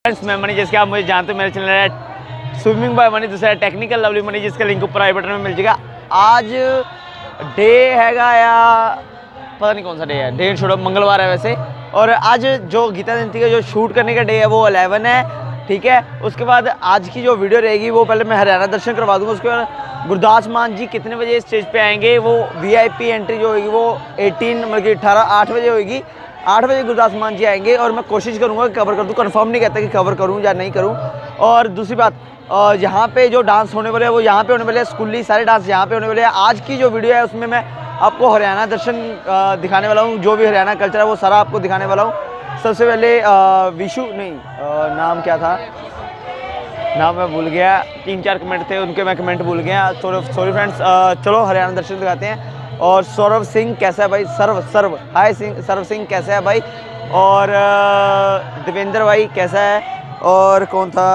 Friends मैं money, जिसके आप मुझे जानते हो, मेरे चैनल है स्विमिंग बाय मनी, दूसरा टेक्निकल लवली मनी, जिसका लिंक ऊपर आई बटन में मिल जाएगा। आज डे हैगा या पता नहीं कौन सा डे है, डे छोड़ो, मंगलवार है वैसे। और आज जो गीता जयंती का जो शूट करने का डे है वो 11 है, ठीक है। उसके बाद आज की जो वीडियो रहेगी वो पहले मैं हरियाणा दर्शन करवा दूँगा। उसके बाद गुरदास मान जी कितने बजे स्टेज पे आएंगे, वो VIP एंट्री जो होगी वो 18 मतलब कि 8 बजे होगी। 8 बजे गुरदास मान जी आएंगे और मैं कोशिश करूंगा कि कवर कर दूं। कंफर्म नहीं कहता कि कवर करूं या नहीं करूं। और दूसरी बात, यहाँ पे जो डांस होने वाले हैं वो यहाँ पे होने वाले हैं, स्कूली सारे डांस यहाँ पे होने वाले हैं। आज की जो वीडियो है उसमें मैं आपको हरियाणा दर्शन दिखाने वाला हूँ, जो भी हरियाणा कल्चर है वो सारा आपको दिखाने वाला हूँ। सबसे पहले विशु नहीं, नाम क्या था, नाम मैं भूल गया, 3-4 कमेंट थे उनके, मैं कमेंट भूल गया, सॉरी फ्रेंड्स। चलो हरियाणा दर्शन दिखाते हैं। और सौरभ सिंह कैसा है भाई, सर्व हाय सिंह, सर्व सिंह कैसा है भाई, और देवेंद्र भाई कैसा है, और कौन था,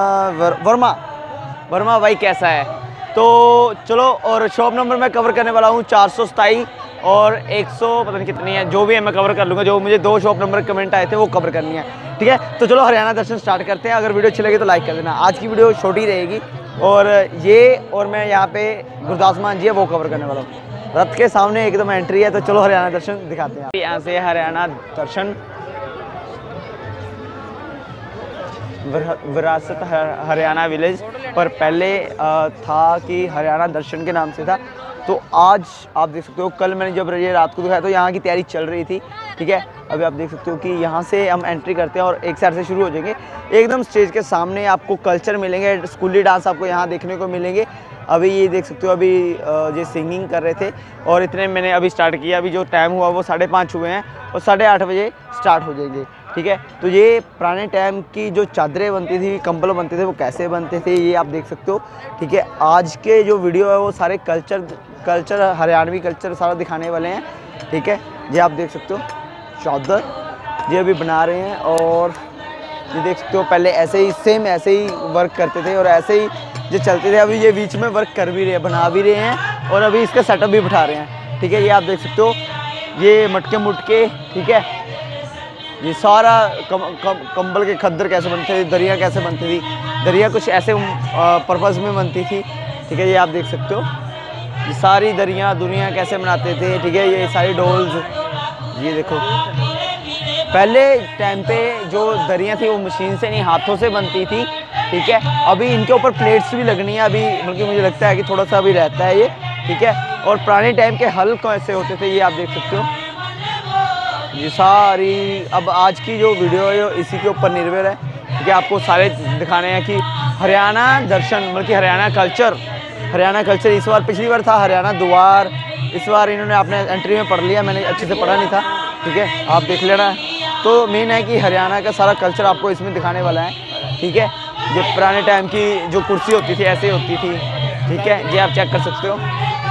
वर्मा भाई कैसा है। तो चलो, और शॉप नंबर मैं कवर करने वाला हूँ 427 और 100 पता नहीं कितनी है, जो भी है मैं कवर कर लूँगा। जो मुझे 2 शॉप नंबर कमेंट आए थे वो कवर करनी है, ठीक है। तो चलो हरियाणा दर्शन स्टार्ट करते हैं। अगर वीडियो अच्छी लगी तो लाइक कर देना। आज की वीडियो छोटी रहेगी और मैं यहाँ पे गुरदास मान जी है वो कवर करने वाला हूँ। रथ के सामने एकदम एंट्री है, तो चलो हरियाणा दर्शन दिखाते हैं। यहाँ से हरियाणा दर्शन, विरासत हरियाणा विलेज, पर पहले था कि हरियाणा दर्शन के नाम से था। तो आज आप देख सकते हो, कल मैंने जब ये रात को दिखाया तो यहाँ की तैयारी चल रही थी, ठीक है। अभी आप देख सकते हो कि यहाँ से हम एंट्री करते हैं और एक साइड से शुरू हो जाएंगे। एकदम स्टेज के सामने आपको कल्चर मिलेंगे, स्कूली डांस आपको यहाँ देखने को मिलेंगे। अभी ये देख सकते हो, अभी ये सिंगिंग कर रहे थे और इतने मैंने अभी स्टार्ट किया। अभी जो टाइम हुआ वो 5:30 हुए हैं और 8:30 बजे स्टार्ट हो जाएंगे, ठीक है। तो ये पुराने टाइम की जो चादरें बनती थी, कंबल बनते थे, वो कैसे बनते थे ये आप देख सकते हो, ठीक है। आज के जो वीडियो है वो सारे कल्चर हरियाणवी कल्चर सारा दिखाने वाले हैं, ठीक है। ये आप देख सकते हो चादर ये अभी बना रहे हैं, और ये देख सकते हो पहले ऐसे ही सेम ऐसे ही वर्क करते थे और ऐसे ही जो चलते थे। अभी ये बीच में वर्क कर भी रहे हैं, बना भी रहे हैं और अभी इसका सेटअप भी बिठा रहे हैं, ठीक है। ये आप देख सकते हो, ये मटके मुटके, ठीक है। ये सारा कंबल के खद्दर कैसे बनते थे, दरिया कैसे बनती थी, दरिया कुछ ऐसे पर्पज़ में बनती थी, ठीक है। ये आप देख सकते हो, ये सारी दरिया दुनिया कैसे बनाते थे, ठीक है। ये सारी डोल्स, ये देखो पहले टाइम पे जो दरिया थी वो मशीन से नहीं हाथों से बनती थी, ठीक है। अभी इनके ऊपर प्लेट्स भी लगनी है, अभी बल्कि मुझे लगता है कि थोड़ा सा अभी रहता है ये, ठीक है। और पुराने टाइम के हल कैसे होते थे ये आप देख सकते हो। ये सारी अब आज की जो वीडियो है इसी के ऊपर निर्भर है, ठीक है। आपको सारे दिखाने हैं कि हरियाणा दर्शन बल्कि हरियाणा कल्चर इस बार, पिछली बार था हरियाणा द्वार, इस बार इन्होंने अपने एंट्री में पढ़ लिया, मैंने अच्छे से पढ़ा नहीं था, ठीक है। आप देख लेना। तो मेन है कि हरियाणा का सारा कल्चर आपको इसमें दिखाने वाला है, ठीक है। ये पुराने टाइम की जो कुर्सी होती थी ऐसे होती थी, ठीक है। ये आप चेक कर सकते हो,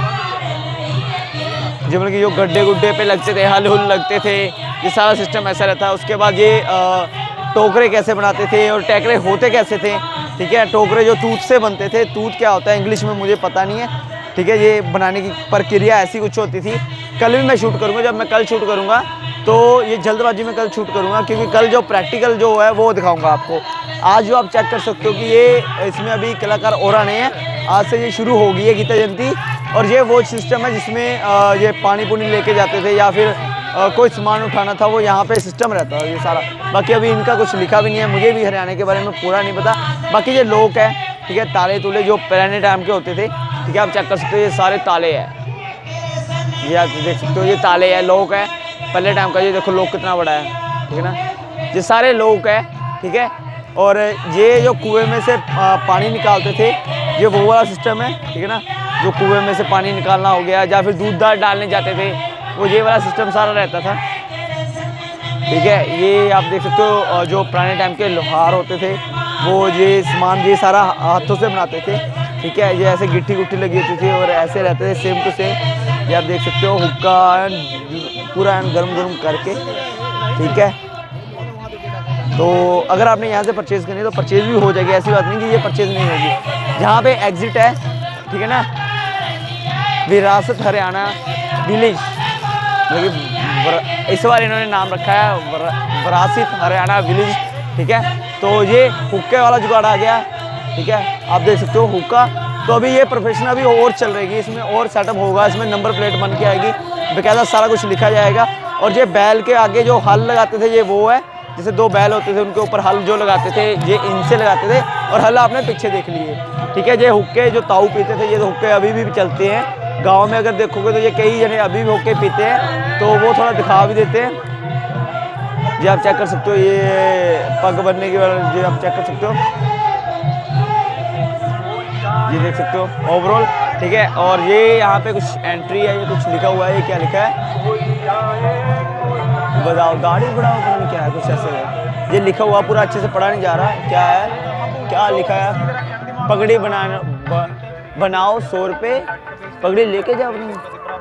जो मतलब कि जो गड्ढे गुड्ढे पे लगते थे, हल हुल लगते थे, ये सारा सिस्टम ऐसा रहता है। उसके बाद ये टोकरे कैसे बनाते थे और टैकरे होते कैसे थे, ठीक है। टोकरे जो तूत से बनते थे, तूत क्या होता है इंग्लिश में मुझे पता नहीं है, ठीक है। ये बनाने की प्रक्रिया ऐसी कुछ होती थी। कल भी मैं शूट करूँगा, जब मैं कल शूट करूँगा तो ये जल्दबाजी में कल शूट करूँगा, क्योंकि कल जो प्रैक्टिकल जो है वो दिखाऊँगा आपको। आज जो आप चेक कर सकते हो कि ये इसमें अभी कलाकार और आने हैं, आज से ये शुरू हो गई है गीता जयंती। और ये वो सिस्टम है जिसमें ये पानी पुनी लेके जाते थे या फिर कोई सामान उठाना था, वो यहाँ पे सिस्टम रहता है ये सारा। बाकी अभी इनका कुछ लिखा भी नहीं है, मुझे भी हरियाणा के बारे में पूरा नहीं पता। बाकी ये लोक है, ठीक है, ताले तुले जो पुराने टाइम के होते थे, ठीक है। आप चेक कर सकते हो ये सारे ताले हैं, ये आप देख सकते हो, ये ताले है, लोक है पहले टाइम का। ये देखो लोक कितना बड़ा है, ठीक है ना, ये सारे लोक है, ठीक है। और ये जो कुएं में से पानी निकालते थे, ये वो वाला सिस्टम है, ठीक है ना। जो कुएं में से पानी निकालना हो गया या फिर दूध दाल डालने जाते थे, वो ये वाला सिस्टम सारा रहता था, ठीक है। ये आप देख सकते हो, जो पुराने टाइम के लोहार होते थे वो ये सामान ये सारा हाथों से बनाते थे, ठीक है। ये ऐसे गिट्टी गुट्टी लगी होती थी और ऐसे रहते थे सेम टू सेम। ये आप देख सकते हो, हुक्का पूरा गरम करके, ठीक है। तो अगर आपने यहाँ से परचेज़ करनी है तो परचेज़ भी हो जाएगी, ऐसी बात नहीं कि ये परचेज़ नहीं होगी। जहाँ पे एग्ज़िट है, ठीक है ना, विरासत हरियाणा विलेज, मतलब इस बार इन्होंने नाम रखा है विरासत हरियाणा विलेज, ठीक है। तो ये हुक्के वाला जुगाड़ आ गया, ठीक है, आप देख सकते हो हुक्का। तो अभी ये प्रोफेशन अभी और चल रहेगी, इसमें और सेटअप होगा, इसमें नंबर प्लेट बन के आएगी, बेकायदा सारा कुछ लिखा जाएगा। और ये बैल के आगे जो हल लगाते थे, ये वो है, जैसे 2 बैल होते थे उनके ऊपर हल जो लगाते थे, ये इनसे लगाते थे, और हल आपने पीछे देख लिए, ठीक है। ये हुक्के जो ताऊ पीते थे, ये तो हुक्के अभी भी चलते हैं गाँव में, अगर देखोगे तो ये कई जने अभी भी हुक्के पीते हैं, तो वो थोड़ा दिखा भी देते हैं। ये आप चेक कर सकते हो, ये पग बनने की ये आप चेक कर सकते हो, ये देख सकते हो ओवरऑल, ठीक है। और ये यहाँ पे कुछ एंट्री है, ये कुछ लिखा हुआ है, ये क्या लिखा है, बताओ दाढ़ी बढ़ाओ, पता नहीं क्या है, कुछ ऐसे है, ये लिखा हुआ पूरा अच्छे से पढ़ा नहीं जा रहा, क्या है, क्या लिखा है, पगड़ी बनाओ 100 रुपये, पगड़ी लेके जाओ अपनी।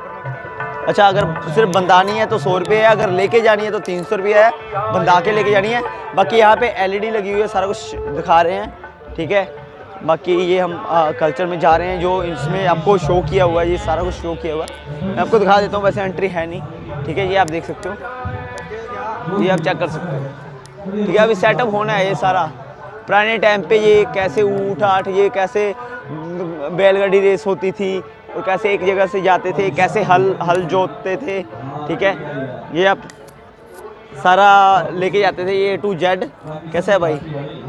अच्छा, अगर सिर्फ बंधानी है तो 100 रुपये है, अगर लेके जानी है तो 300 रुपये है, बंधा के लेके जानी है। बाकी यहाँ पे LED लगी हुई है, सारा कुछ दिखा रहे हैं, ठीक है। बाकी ये हम कल्चर में जा रहे हैं, जो इसमें आपको शो किया हुआ है, ये सारा कुछ शो किया हुआ है, मैं आपको दिखा देता हूँ, वैसे एंट्री है नहीं, ठीक है। ये आप देख सकते हो, ये आप चेक कर सकते हो, ठीक है। अभी सेटअप होना है ये सारा। पुराने टाइम पे ये कैसे ऊँट आठ, ये कैसे बैलगाड़ी रेस होती थी, और कैसे एक जगह से जाते थे, कैसे हल जोतते थे, ठीक है। ये आप सारा लेके जाते थे, ये A to Z कैसा है भाई,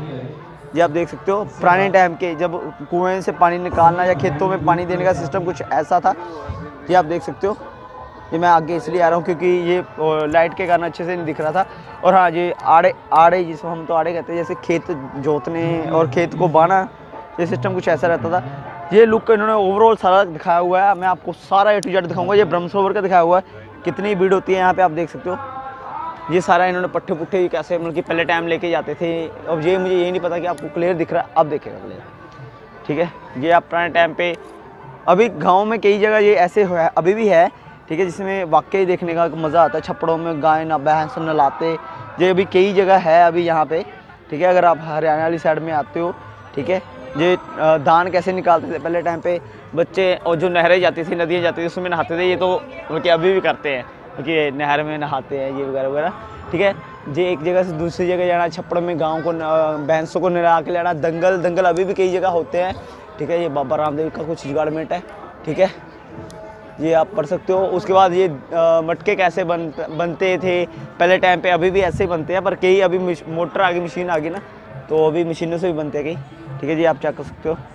ये आप देख सकते हो। पुराने टाइम के जब कुएं से पानी निकालना या खेतों में पानी देने का सिस्टम कुछ ऐसा था, ये आप देख सकते हो। ये मैं आगे इसलिए आ रहा हूँ क्योंकि ये लाइट के कारण अच्छे से नहीं दिख रहा था। और हाँ, ये आड़े जिसको हम तो आड़े कहते हैं, जैसे खेत जोतने और खेत को बाना, ये सिस्टम कुछ ऐसा रहता था। ये लुक इन्होंने ओवरऑल सारा दिखाया हुआ है, मैं आपको सारा A to Z दिखाऊंगा। ये ब्रह्म सरोवर का दिखाया हुआ है, कितनी भीड़ होती है यहाँ पे आप देख सकते हो। ये सारा इन्होंने पट्टे पुट्टे कैसे मतलब कि पहले टाइम लेके जाते थे। अब ये मुझे ये नहीं पता कि आपको क्लियर दिख रहा है, अब देखेगा क्लियर, ठीक है। ये आप पुराने टाइम पे, अभी गाँव में कई जगह ये ऐसे है, अभी भी है, ठीक है, जिसमें वाकई देखने का मज़ा आता है। छप्पड़ों में गाय ना भैंस नहलाते, ये अभी कई जगह है अभी यहाँ पे, ठीक है। अगर आप हरियाणा वाली साइड में आते हो, ठीक है, ये धान कैसे निकालते थे पहले टाइम पे बच्चे, और जो नहरें जाती थी, नदियाँ जाती थी, उसमें नहाते थे। ये तो मतलब अभी भी करते हैं, क्योंकि नहर में नहाते हैं ये वगैरह वगैरह, ठीक है। ये एक जगह से दूसरी जगह जाना, छप्पड़ में गाँव को भैंसों को नहला के लाना, दंगल अभी भी कई जगह होते हैं, ठीक है। ये बाबा रामदेव का कुछ गारमेंट है, ठीक है, ये आप पढ़ सकते हो। उसके बाद ये मटके कैसे बनते थे पहले टाइम पे, अभी भी ऐसे ही बनते हैं, पर कई अभी मोटर आ गई, मशीन आ गई ना, तो अभी मशीनों से भी बनते हैं कई, ठीक है। जी आप चेक कर सकते हो,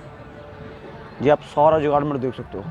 जी आप सारा जुगाड़ में देख सकते हो।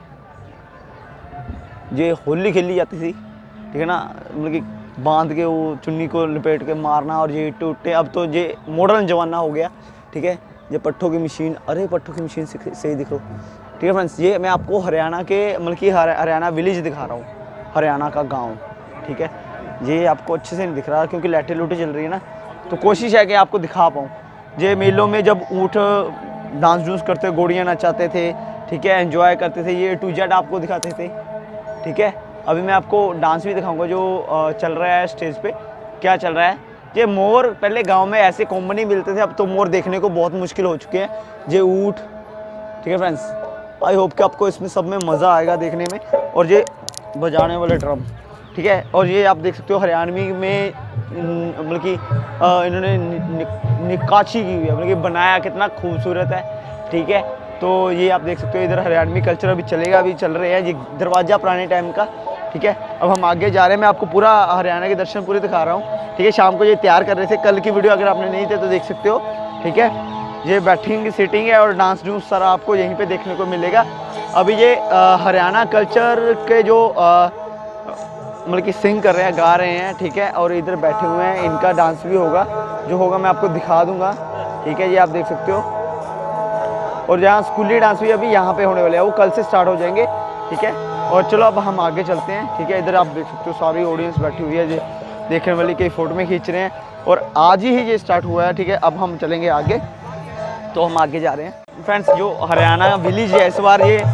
ये होली खेली जाती थी, ठीक है ना, मतलब कि बांध के वो चुन्नी को लपेट के मारना, और ये टूटे। अब तो ये मॉडर्न जमाना हो गया, ठीक है। ये पट्ठों की मशीन, अरे पट्ठों की मशीन सही दिखो, ठीक है फ्रेंड्स। ये मैं आपको हरियाणा के मतलब कि हरियाणा विलेज दिखा रहा हूँ, हरियाणा का गांव, ठीक है। ये आपको अच्छे से नहीं दिख रहा क्योंकि लाइटें लूटें चल रही है ना, तो कोशिश है कि आपको दिखा पाऊँ। ये मेलों में जब ऊँट डांस डूंस करते, घोड़ियाँ नचाते थे, ठीक है, एंजॉय करते थे, ये A to Z आपको दिखाते थे, ठीक है। अभी मैं आपको डांस भी दिखाऊंगा जो चल रहा है स्टेज पे, क्या चल रहा है। ये मोर पहले गांव में ऐसे कॉमन नहीं मिलते थे, अब तो मोर देखने को बहुत मुश्किल हो चुके हैं। ये ऊँट, ठीक है फ्रेंड्स। आई होप कि आपको इसमें सब में मज़ा आएगा देखने में। और ये बजाने वाले ड्रम, ठीक है। और ये आप देख सकते हो हरियाणवी में मतलब कि इन्होंने निकाशी की हुई है, मतलब कि बनाया कितना खूबसूरत है, ठीक है। तो ये आप देख सकते हो, इधर हरियाणवी कल्चर अभी चलेगा, अभी चल रहे हैं। ये दरवाज़ा पुराने टाइम का, ठीक है। अब हम आगे जा रहे हैं, मैं आपको पूरा हरियाणा के दर्शन पूरे दिखा रहा हूँ, ठीक है। शाम को ये तैयार कर रहे थे, कल की वीडियो अगर आपने नहीं थे तो देख सकते हो, ठीक है। ये बैटिंग सीटिंग है और डांस डूंस सारा आपको यहीं पे देखने को मिलेगा। अभी ये हरियाणा कल्चर के जो मतलब कि सिंग कर रहे हैं, गा रहे हैं, ठीक है। और इधर बैठे हुए हैं, इनका डांस भी होगा, जो होगा मैं आपको दिखा दूंगा, ठीक है। ये आप देख सकते हो। और जहाँ स्कूली डांस भी अभी यहाँ पे होने वाले हैं, वो कल से स्टार्ट हो जाएंगे, ठीक है। और चलो अब हम आगे चलते हैं, ठीक है। इधर आप देख सकते हो सारी ऑडियंस बैठी हुई है, जो देखने वाली कई फोटो में खींच रहे हैं, और आज ही ये स्टार्ट हुआ है, ठीक है। अब हम चलेंगे आगे, तो हम आगे जा रहे हैं फ्रेंड्स। जो हरियाणा विलेज है इस बार ये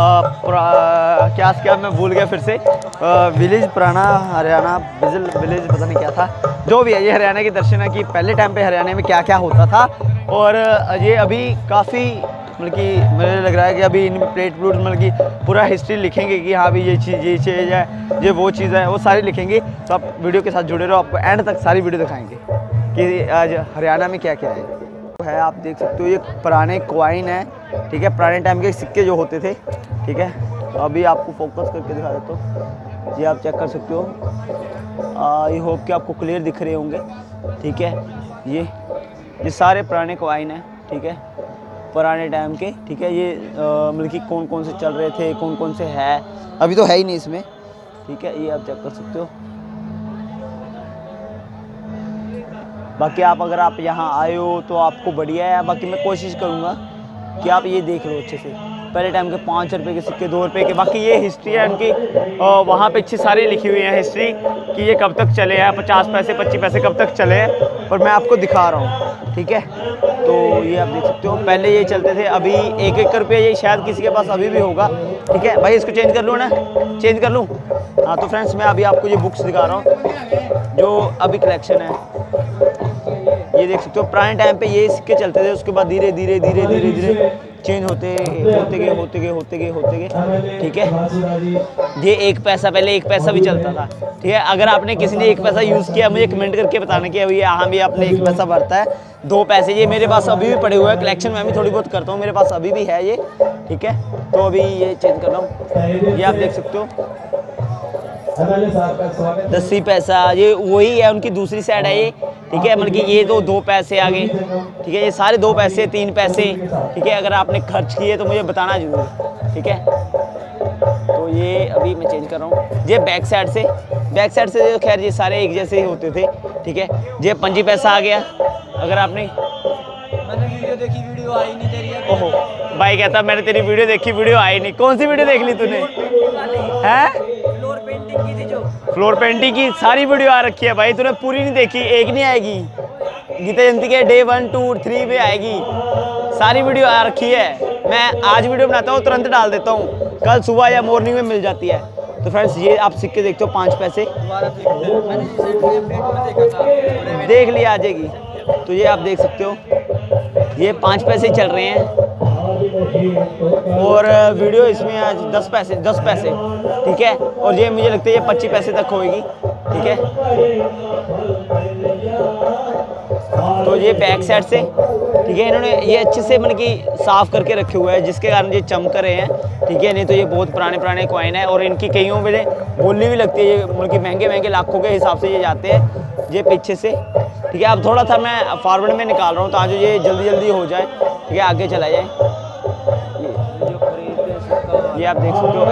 क्या मैं भूल गया फिर से, विलेज पुराना हरियाणा विलेज पता नहीं क्या था, जो भी है। ये हरियाणा के दर्शन है कि पहले टाइम पे हरियाणा में क्या क्या होता था। और ये अभी काफ़ी मतलब कि मुझे लग रहा है कि अभी इन प्लेट मतलब कि पूरा हिस्ट्री लिखेंगे कि हाँ भी ये चीज़ है, ये वो चीज़ है, वो सारी लिखेंगे। तो आप वीडियो के साथ जुड़े रहो, आपको एंड तक सारी वीडियो दिखाएंगे। कि आज हरियाणा में क्या क्या है। आप देख सकते हो ये पुराने कॉइन है, ठीक है, पुराने टाइम के सिक्के जो होते थे, ठीक है। अभी आपको फोकस करके दिखा देता हूँ, ये आप चेक कर सकते हो। आई होप कि आपको क्लियर दिख रहे होंगे, ठीक है। ये सारे पुराने कॉइन हैं, ठीक है, पुराने टाइम के, ठीक है। ये मतलब कि कौन कौन से चल रहे थे, कौन कौन से है, अभी तो है ही नहीं इसमें, ठीक है। ये आप चेक कर सकते हो। बाकी अगर आप यहाँ आए हो तो आपको बढ़िया है। बाकी मैं कोशिश करूँगा कि आप ये देख लो अच्छे से, पहले टाइम के 5 रुपये के सिक्के, 2 रुपये के। बाकी ये हिस्ट्री है उनकी, वहाँ पे अच्छी सारी लिखी हुई है हिस्ट्री कि ये कब तक चले हैं, 50 पैसे 25 पैसे कब तक चले हैं, और मैं आपको दिखा रहा हूँ, ठीक है। तो ये आप देख सकते हो, पहले ये चलते थे, अभी 1-1 रुपये, ये शायद किसी के पास अभी भी होगा, ठीक है। भाई इसको चेंज कर लूँ ना, चेंज कर लूँ। हाँ तो फ्रेंड्स, मैं अभी आपको ये बुक्स दिखा रहा हूँ जो अभी कलेक्शन है। ये देख सकते हो, पुराने टाइम पे ये सिक्के चलते थे, उसके बाद धीरे धीरे धीरे धीरे धीरे चेंज होते गए, ठीक है। ये 1 पैसा, पहले 1 पैसा भी चलता था, ठीक है। अगर आपने किसी ने 1 पैसा यूज़ किया, मुझे कमेंट करके बताना कि अभी हाँ भी आपने 1 पैसा भरता है। 2 पैसे ये मेरे पास अभी भी पड़े हुए हैं, कलेक्शन मैं भी थोड़ी बहुत करता हूँ, मेरे पास अभी भी है ये, ठीक है। तो अभी ये चेंज कर रहा हूँ, ये आप देख सकते हो 10 पैसा, ये वही है, उनकी दूसरी साइड है ये, ठीक है। मतलब कि ये तो 2 पैसे आ गए, ठीक है। ये सारे 2 पैसे 3 पैसे, ठीक है। अगर आपने खर्च किए तो मुझे बताना जरूर, ठीक है। तो ये अभी मैं चेंज कर रहा हूँ। ये बैक साइड से तो खैर ये सारे एक जैसे ही होते थे, ठीक है। ये 5 पैसा आ गया। अगर आपने वीडियो देखी, वीडियो आई नहीं तेरी। ओहो, भाई कहता मैंने तेरी वीडियो देखी, वीडियो आई नहीं। कौन सी वीडियो देख ली तूने? हैं? फ्लोर पेंटिंग की थी जो। फ्लोर पेंटिंग की सारी वीडियो आ रखी है भाई, तूने पूरी नहीं देखी, एक नहीं आएगी। गीता जयंती के डे 1, 2, 3 पे आएगी, सारी वीडियो आ रखी है। मैं आज वीडियो बनाता हूँ, तुरंत डाल देता हूँ, कल सुबह या मॉर्निंग में मिल जाती है। तो फ्रेंड्स, ये आप सिक्के देखते हो 5 पैसे, देख लिया आ जाएगी। तो ये आप देख सकते हो, ये 5 पैसे चल रहे हैं, और वीडियो इसमें आज 10 पैसे, ठीक है। और ये मुझे लगता है ये 25 पैसे तक होएगी, ठीक है। तो ये बैक साइड से, ठीक है, इन्होंने ये अच्छे से मतलब कि साफ़ करके रखे हुए हैं, जिसके कारण ये चमक रहे हैं, ठीक है। नहीं तो ये बहुत पुराने कॉइन है, और इनकी कईयों में बोली भी लगती है, ये मतलब कि महंगे लाखों के हिसाब से ये जाते हैं। ये पीछे से, ठीक है। अब थोड़ा सा मैं फॉरवर्ड में निकाल रहा हूँ ताकि ये जल्दी हो जाए, ठीक है, आगे चला जाए। ये आप देख सकते हो,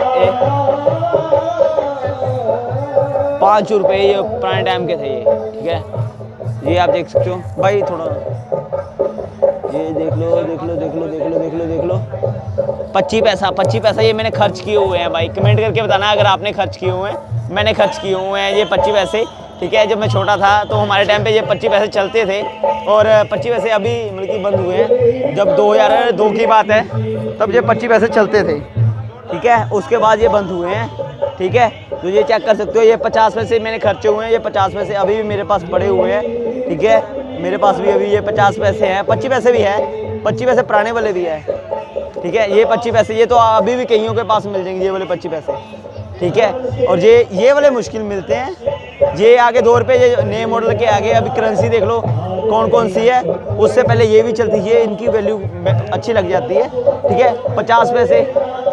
5 रुपये ये पुराने टाइम के थे ये, ठीक है। ये आप देख सकते हो भाई, थोड़ा ये देख लो 25 पैसा ये मैंने खर्च किए हुए हैं भाई। कमेंट करके बताना अगर आपने खर्च किए हुए हैं। मैंने खर्च किए हुए हैं ये 25 पैसे, ठीक है। जब मैं छोटा था तो हमारे टाइम पे ये 25 पैसे चलते थे, और 25 पैसे अभी मतलब कि बंद हुए हैं। जब 2002 की बात है तब ये 25 पैसे चलते थे, ठीक है। उसके बाद ये बंद हुए हैं, ठीक है। तो ये चेक कर सकते हो, ये 50 पैसे मैंने खर्चे हुए हैं, ये 50 पैसे अभी भी मेरे पास पड़े हुए हैं, ठीक है। मेरे पास भी अभी ये 50 पैसे हैं, 25 पैसे भी है, 25 पैसे पुराने वाले भी है, ठीक है। ये 25 पैसे ये तो अभी भी कईयों के पास मिल जाएंगे, ये वाले 25 पैसे, ठीक है। और ये वाले मुश्किल मिलते हैं। ये आगे 2 रुपये, ये नए मॉडल के आगे अभी करेंसी देख लो कौन सी है। उससे पहले ये भी चलती है, इनकी वैल्यू अच्छी लग जाती है, ठीक है। 50 पैसे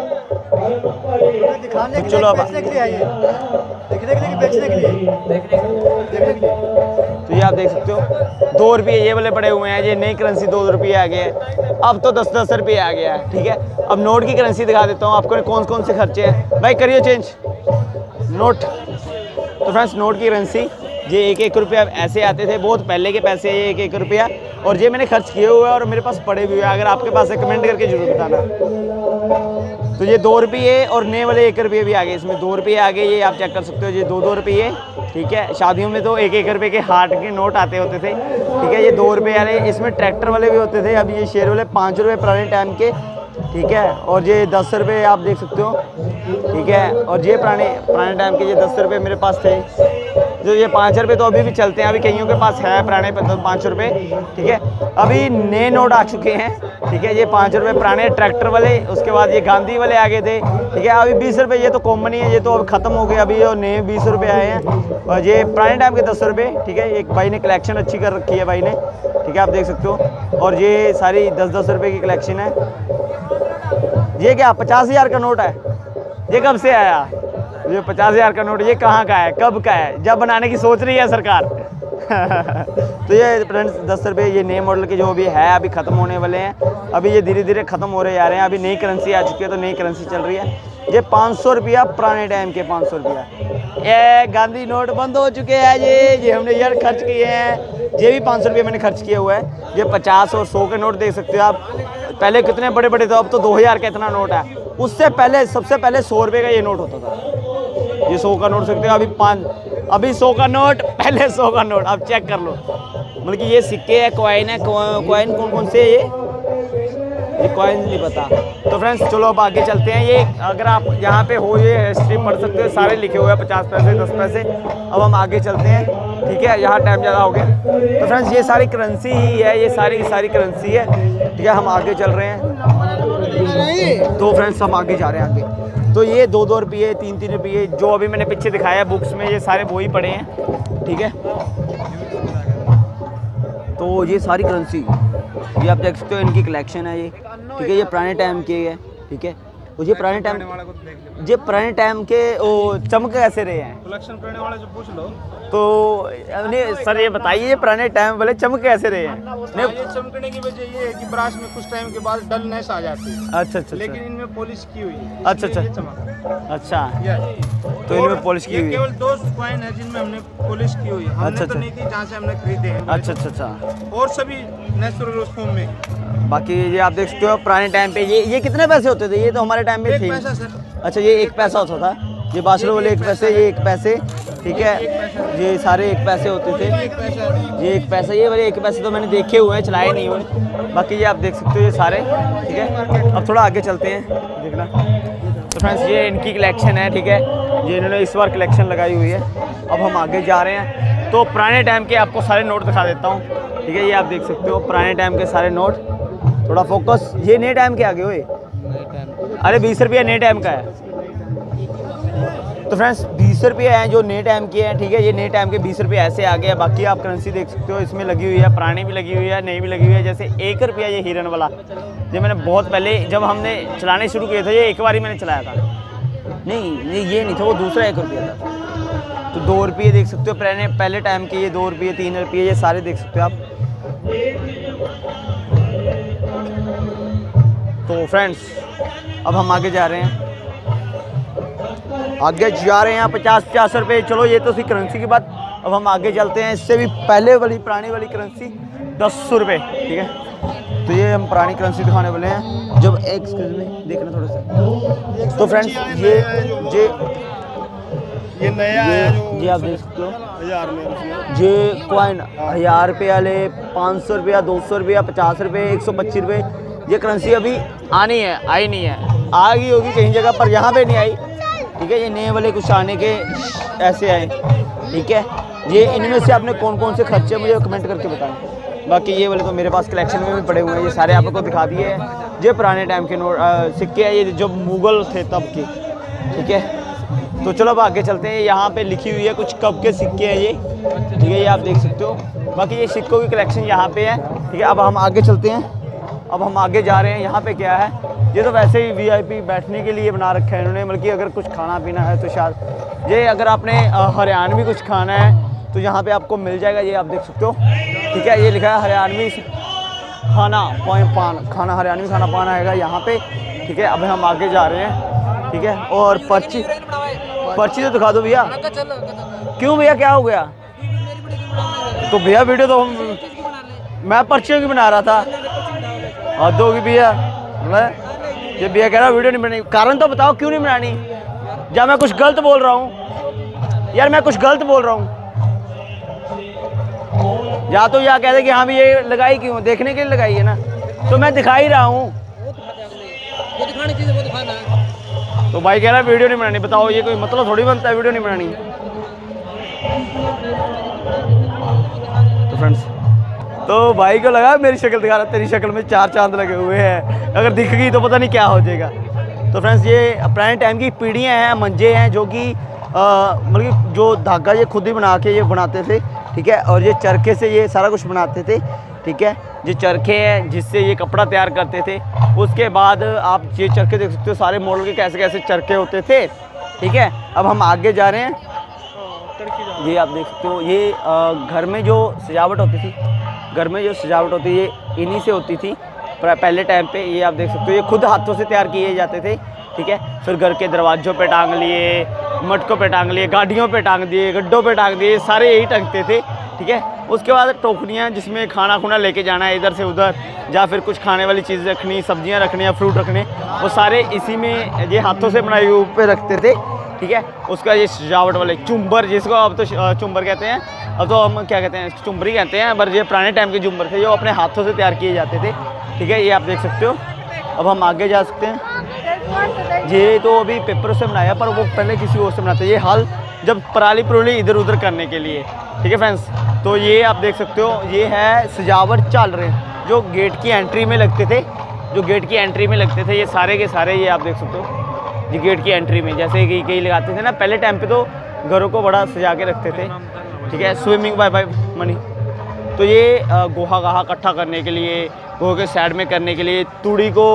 दिखाने के चलो अब बेचने के लिए आई है, देखने के लिए, बेचने के लिए। तो ये आप देख सकते हो 2 रुपये ये वाले पड़े हुए हैं। ये नई करेंसी 2 रुपये आ गए हैं, अब तो 10-10 रुपये आ गया है, ठीक है। अब नोट की करेंसी दिखा देता हूँ आपको, कौन से खर्चे हैं। भाई करिए चेंज नोट। तो फ्रेंड्स, नोट की करेंसी ये 1-1 रुपया ऐसे आते थे, बहुत पहले के पैसे, ये 1-1 रुपया, और ये मैंने खर्च किए हुए हैं और मेरे पास पड़े हुए हैं। अगर आपके पास है कमेंट करके जरूर बताना। तो ये 2 रुपये और नए वाले 1 रुपये भी आ गए, इसमें 2 रुपये आ गए, ये आप चेक कर सकते हो। ये 2-2 रुपये, ठीक है। शादियों में तो 1-1 रुपये के हार्ट के नोट आते होते थे, ठीक है। ये 2 रुपये वाले, इसमें ट्रैक्टर वाले भी होते थे। अब ये शेयर वाले 5 रुपये पुराने टाइम के, ठीक है। और ये 10 रुपये आप देख सकते हो, ठीक है। और ये पुराने टाइम के ये 10 रुपये मेरे पास थे, जो ये 5 रुपये तो अभी भी चलते हैं, अभी कईयों के पास है पुराने 5 रुपये, ठीक है। अभी नए नोट आ चुके हैं, ठीक है। ये 5 रुपये पुराने ट्रैक्टर वाले, उसके बाद ये गांधी वाले आ गए थे, ठीक है। अभी 20 रुपये ये तो कॉमन ही है, ये तो अब ख़त्म हो गए। अभी ये नए 20 रुपये आए हैं और ये पुराने टाइम के 10 रुपये, ठीक है। एक भाई ने कलेक्शन अच्छी कर रखी है भाई ने, ठीक है, आप देख सकते हो। और ये सारी 10-10 रुपये की कलेक्शन है। ये क्या 50,000 का नोट है? ये कब से आया? ये 50,000 का नोट ये कहाँ का है, कब का है? जब बनाने की सोच रही है सरकार। तो ये फ्रेंड्स 10 रुपये ये नए मॉडल के जो भी है अभी ख़त्म होने वाले हैं। अभी ये धीरे धीरे ख़त्म हो रहे जा रहे हैं। अभी नई करेंसी आ चुकी है तो नई करेंसी चल रही है। ये 500 रुपया पुराने टाइम के 500 रुपया। ये गांधी नोट बंद हो चुके हैं। ये हमने यार खर्च किए हैं। ये भी 500 रुपये मैंने खर्च किया हुआ है। ये 50 और 100 के नोट देख सकते हो आप। पहले कितने बड़े बड़े थे, अब तो 2000 का इतना नोट है। उससे पहले सबसे पहले 100 रुपये का ये नोट होता था। ये 100 का नोट सकते हो। अभी 100 का नोट, पहले 100 का नोट। अब चेक कर लो, मतलब कि ये सिक्के है, कॉइन है। कॉइन कौन कौन से है ये कॉइन नहीं पता। तो फ्रेंड्स चलो अब आगे चलते हैं। ये अगर आप यहाँ पे हो ये हिस्ट्री पढ़ सकते हो, सारे लिखे हुए हैं 50 पैसे 10 पैसे। अब हम आगे चलते हैं, ठीक है, यहाँ टाइम ज़्यादा हो गया। तो फ्रेंड्स ये सारी करेंसी ही है, ये सारी की सारी करेंसी है, ठीक है। हम आगे चल रहे हैं। तो फ्रेंड्स हम आगे जा रहे हैं आगे। तो ये 2-2 रुपये 3-3 रुपये जो अभी मैंने पीछे दिखाया बुक्स में, ये सारे वही पड़े हैं, ठीक है। तो ये सारी करेंसी ये आप देख सकते हो, इनकी कलेक्शन है ये, ठीक है। ये पुराने टाइम के है, ठीक है। और ये पुराने टाइम के वो चमक कैसे रहे हैं, कलेक्शन करने वाले जो पूछ लो। तो नहीं सर ये बताइए पुराने टाइम वाले चमक कैसे रहे हैं? नहीं, ये चमकने की वजह ये है कि ब्रश में कुछ टाइम के बाद डलनेस आ जाती है। अच्छा, लेकिन इनमें पॉलिश की हुई है। अच्छा, तो इनमें पॉलिश की हुई है। केवल 2 कॉइन है जिनमें हमने पॉलिश की हुई है। हमने तो नहीं की जहाँ से हमने खरीदे हैं। अच्छा। और सभी नेचुरल फॉर्म में। बाकी ये आप देख सकते हो पुराने टाइम पे ये कितने पैसे होते थे? ये तो हमारे टाइम में थे। 1 पैसा सर। अच्छा, ये 1 पैसा होता था। ये बासलों वाले 1 पैसे, ये 1 पैसे, ठीक है। ये सारे 1 पैसे होते थे। ये 1 पैसा, ये वाले 1 पैसे तो मैंने देखे हुए हैं, चलाए नहीं हुए। बाकी ये आप देख सकते हो ये सारे, ठीक है। अब थोड़ा आगे चलते हैं, देखना। तो फ्रेंड्स ये इनकी कलेक्शन है, ठीक है। ये इन्होंने इस बार कलेक्शन लगाई हुई है। अब हम आगे जा रहे हैं। तो पुराने टाइम के आपको सारे नोट दिखा देता हूँ, ठीक है। ये आप देख सकते हो पुराने टाइम के सारे नोट। थोड़ा फोकस, ये नए टाइम के आगे हुए। अरे 20 रुपया नए टाइम का है। तो फ्रेंड्स 20 रुपये हैं जो नए टाइम के हैं, ठीक है। ये नए टाइम के 20 रुपये ऐसे आ गए। बाकी आप करेंसी देख सकते हो, इसमें लगी हुई है, पुरानी भी लगी हुई है, नई भी लगी हुई है। जैसे 1 रुपया ये हिरन वाला, ये मैंने बहुत पहले जब हमने चलाने शुरू किए थे, ये एक बार ही मैंने चलाया था। नहीं ये नहीं था, वो दूसरा 1 रुपया था। तो 2 रुपये देख सकते हो पहले टाइम के, ये 2 रुपये 3 रुपये ये सारे देख सकते हो आप। तो फ्रेंड्स अब हम आगे जा रहे हैं, आगे जा रहे हैं 50-50 रुपये। चलो ये तो सी करेंसी की बात। अब हम आगे चलते हैं, इससे भी पहले वाली पुरानी वाली करेंसी 10 रुपये, ठीक है। तो ये हम पुरानी करेंसी दिखाने वाले हैं। जब एक स्क्रीन में देखना थोड़ा सा। तो फ्रेंड्स ये नया है, ये आप देख सकते हो, ये कॉइन 1000 रुपये वाले, 500 रुपया, 200 रुपया, 50 रुपये, 125 रुपये। ये करेंसी अभी आनी है, आई नहीं है, आ गई होगी कहीं जगह पर, यहाँ पे नहीं आई, ठीक है। ये नए वाले कुछ आने के ऐसे आए, ठीक है। ये इनमें से आपने कौन कौन से खर्चे मुझे कमेंट करके बताएं। बाकी ये वाले तो मेरे पास कलेक्शन में भी पड़े हुए हैं, ये सारे आपको दिखा दिए हैं। ये पुराने टाइम के नोट सिक्के हैं, ये जो मुगल थे तब के, ठीक है। तो चलो अब आगे चलते हैं। यहाँ पे लिखी हुई है कुछ कब के सिक्के हैं ये, ठीक है, ये आप देख सकते हो। बाकी ये सिक्कों की कलेक्शन यहाँ पे है, ठीक है। अब हम आगे चलते हैं। अब हम आगे जा रहे हैं। यहाँ पे क्या है, ये तो वैसे ही VIP बैठने के लिए बना रखा है इन्होंने, बल्कि अगर कुछ खाना पीना है तो शायद ये, अगर आपने हरियाणवी कुछ खाना है तो यहाँ पे आपको मिल जाएगा। ये आप देख सकते हो, ठीक है। ये लिखा है हरियाणवी खाना खाना हरियाणवी खाना पान आएगा यहाँ पे, ठीक है। अब हम आगे जा रहे हैं, ठीक है। और पर्ची तो दिखा दो भैया। क्यों भैया, क्या हो गया? तो भैया वीडियो तो मैं पर्चियों की बना रहा था। हद होगी भैया, ये भैया कह रहा वीडियो नहीं बनानी। कारण तो बताओ क्यों नहीं बनानी? या मैं कुछ गलत बोल रहा हूँ? यार मैं कुछ गलत बोल रहा हूँ? या तो या कहते कि हाँ भी ये लगाई क्यों, देखने के लिए लगाई है ना, तो मैं दिखा ही रहा हूँ। तो भाई कह रहा है वीडियो नहीं बनानी। बताओ ये कोई मतलब थोड़ी बनता है वीडियो नहीं बनानी। तो फ्रेंड्स, तो भाई को लगा मेरी शक्ल दिखा रहा, तेरी शक्ल में 4 चांद लगे हुए हैं, अगर दिख गई तो पता नहीं क्या हो जाएगा। तो फ्रेंड्स, ये पुराने टाइम की पीढ़ियाँ हैं, मंजे हैं, जो कि मतलब जो धागा ये खुद ही बना के ये बनाते थे, ठीक है। और ये चरखे से ये सारा कुछ बनाते थे, ठीक है। ये चरखे हैं जिससे ये कपड़ा तैयार करते थे। उसके बाद आप ये चरखे देख सकते हो, सारे मॉडल के कैसे कैसे चरखे होते थे, ठीक है। अब हम आगे जा रहे हैं। ये आप देख सकते हो, ये घर में जो सजावट होती थी, घर में जो सजावट होती है ये इन्हीं से होती थी पहले टाइम पे। ये आप देख सकते हो, ये खुद हाथों से तैयार किए जाते थे, ठीक है। फिर घर के दरवाज़ों पे टांग लिए, मटकों पे टांग लिए, गाड़ियों पे टांग दिए, गड्ढों पे टांग दिए, सारे यही टांगते थे, ठीक है। उसके बाद टोकरियाँ जिसमें खाना खुना लेके जाना है इधर से उधर, या फिर कुछ खाने वाली चीज़ रखनी, सब्जियाँ रखनी या फ्रूट रखने, वो सारे इसी में ये हाथों से बनाए हुए पे रखते थे, ठीक है। उसका ये सजावट वाले चुम्बर, जिसको अब तो चुम्बर कहते हैं, अब तो हम क्या कहते हैं, चुम्बरी कहते हैं, पर ये पुराने टाइम के चुम्बर थे जो अपने हाथों से तैयार किए जाते थे, ठीक है। ये आप देख सकते हो। अब हम आगे जा सकते हैं। ये तो अभी पेपर से बनाया, पर वो पहले किसी और से बनाते। ये हाल जब पराली पुराली इधर उधर करने के लिए, ठीक है फ्रेंड्स। तो ये आप देख सकते हो, ये है सजावट चाल रहे हैं जो गेट की एंट्री में लगते थे, जो गेट की एंट्री में लगते थे, ये सारे के सारे ये आप देख सकते हो, ये गेट की एंट्री में जैसे कि कई लगाते थे ना पहले टाइम पे, तो घरों को बड़ा सजा के रखते थे, ठीक है। Swimming by money. तो ये गोहा गाहा इकट्ठा करने के लिए, गोहे के साइड में करने के लिए, तूड़ी को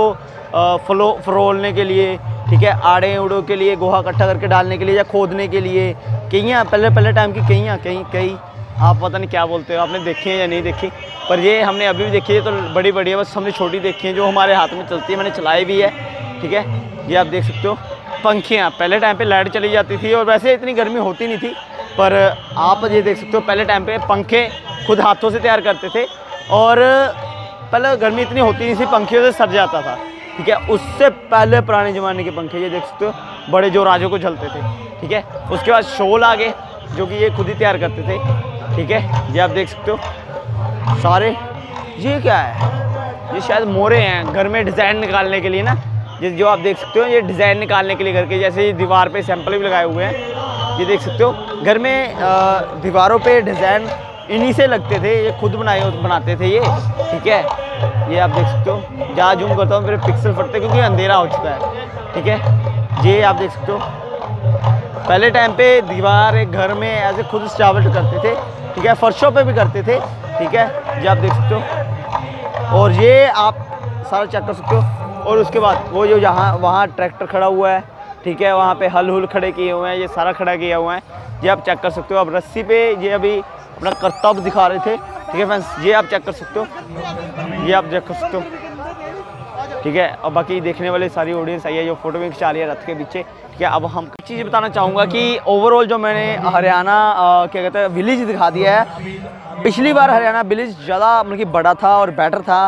फरोलने के लिए, ठीक है, आड़े उड़ों के लिए, गोहा इकट्ठा करके डालने के लिए, या खोदने के लिए। कईयाँ पहले टाइम की कईयाँ कई आप पता नहीं क्या बोलते हो, आपने देखी है या नहीं देखी, पर ये हमने अभी भी देखी है। तो बड़ी बड़ी है, बस हमने छोटी देखी है जो हमारे हाथ में चलती है, मैंने चलाई भी है, ठीक है। ये आप देख सकते हो पंखियाँ, पहले टाइम पे लाइट चली जाती थी और वैसे इतनी गर्मी होती नहीं थी, पर आप ये देख सकते हो पहले टाइम पे पंखे खुद हाथों से तैयार करते थे, और पहले गर्मी इतनी होती नहीं थी, पंखियों से सर जाता था, ठीक है। उससे पहले पुराने ज़माने के पंखे ये देख सकते हो, बड़े जो राजों को झलते थे, ठीक है। उसके बाद शोल आ गए जो कि ये खुद ही तैयार करते थे, ठीक है। ये आप देख सकते हो सारे। ये क्या है, ये शायद मोरे हैं घर में डिज़ाइन निकालने के लिए ना, जो आप देख सकते हो, ये डिज़ाइन निकालने के लिए घर के, जैसे ये दीवार पे सैंपल भी लगाए हुए हैं, ये देख सकते हो। घर में दीवारों पे डिज़ाइन इन्हीं से लगते थे, ये खुद बनाते थे ये, ठीक है। ये आप देख सकते हो, जहाँ जूम करता हूँ मेरे पिक्सल फटते क्योंकि अंधेरा हो चुका है, ठीक है। ये आप देख सकते हो, पहले टाइम पे दीवार एक घर में ऐसे खुद सजावट करते थे, ठीक है, फर्शों पे भी करते थे, ठीक है। ये आप देख सकते हो, और ये आप सारा चेक कर सकते हो। और उसके बाद वो जो वहाँ ट्रैक्टर खड़ा हुआ है, ठीक है, वहाँ पे हल हुल खड़े किए हुए हैं, ये सारा खड़ा किया हुआ है, ये आप चेक कर सकते हो। अब रस्सी पे ये अभी अपना करतब दिखा रहे थे, ठीक है फ्रेंड्स, ये आप चेक कर सकते हो, ये आप चेक कर सकते हो, ठीक है। और बाकी देखने वाले सारी ऑडियंस आई है जो फोटो भी खिंचा रही है रथ के पीछे, ठीक है। अब हम कुछ चीज़ें बताना चाहूँगा कि ओवरऑल जो मैंने हरियाणा क्या कहते हैं विलेज दिखा दिया है। पिछली बार हरियाणा विलेज ज़्यादा मतलब कि बड़ा था और बेटर था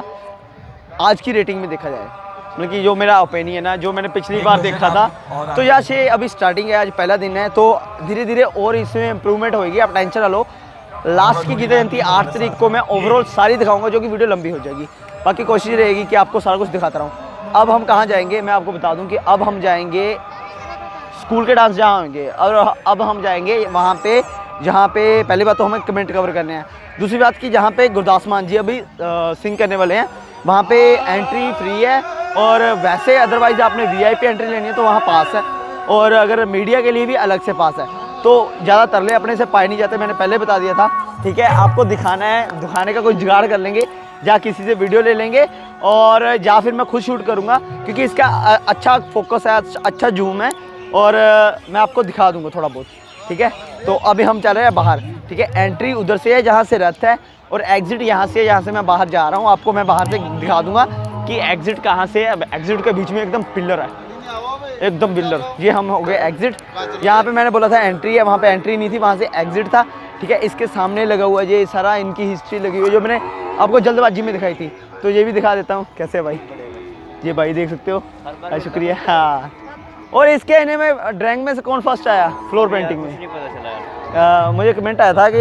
आज की रेटिंग में देखा जाए, मतलब कि जो मेरा ओपिनियन है ना, जो मैंने पिछली बार देखा था। तो यहाँ से अभी स्टार्टिंग है, आज पहला दिन है, तो धीरे धीरे और इसमें इम्प्रूवमेंट होगी, आप टेंशन ना लो। लास्ट की गीता जयंती 8 तारीख को मैं ओवरऑल सारी दिखाऊंगा, जो कि वीडियो लंबी हो जाएगी। बाकी कोशिश रहेगी कि आपको सारा कुछ दिखाता रहूँ। अब हम कहाँ जाएंगे, मैं आपको बता दूँ कि अब हम जाएंगे स्कूल के डांस जहाँ होंगे, और अब हम जाएंगे वहाँ पे जहाँ पे पहली बात तो हमें कमेंट कवर करने हैं, दूसरी बात कि जहाँ पे गुरदास मान जी अभी सिंग करने वाले हैं, वहाँ पे एंट्री फ्री है। और वैसे अदरवाइज़ आपने वीआईपी एंट्री लेनी है तो वहाँ पास है, और अगर मीडिया के लिए भी अलग से पास है। तो ज़्यादा तरले अपने से पाए नहीं जाते, मैंने पहले बता दिया था, ठीक है। आपको दिखाना है, दिखाने का कोई जुगाड़ कर लेंगे, या किसी से वीडियो ले लेंगे, और या फिर मैं खुद शूट करूँगा, क्योंकि इसका अच्छा फोकस है, अच्छा जूम है, और मैं आपको दिखा दूँगा थोड़ा बहुत, ठीक है। तो अभी हम चल रहे हैं बाहर, ठीक है। एंट्री उधर से है जहाँ से रथ है, और एग्ज़िट यहाँ से है जहाँ से मैं बाहर जा रहा हूँ। आपको मैं बाहर से दिखा दूँगा कि एग्ज़िट कहाँ से है। अब एग्ज़िट के बीच में एकदम पिलर है, एकदम पिलर। ये हम हो गए एग्ज़िट। यहाँ पे मैंने बोला था एंट्री है, वहाँ पे एंट्री नहीं थी, वहाँ से एग्ज़िट था, ठीक है। इसके सामने लगा हुआ है ये सारा, इनकी हिस्ट्री लगी हुई है जो मैंने आपको जल्दबाजी में दिखाई थी, तो ये भी दिखा देता हूँ। कैसे भाई, ये भाई देख सकते हो, शुक्रिया। हाँ, और इसके आने में ड्राइंग में से कौन फर्स्ट आया फ्लोर पेंटिंग में? नहीं पता चला। मुझे कमेंट आया था कि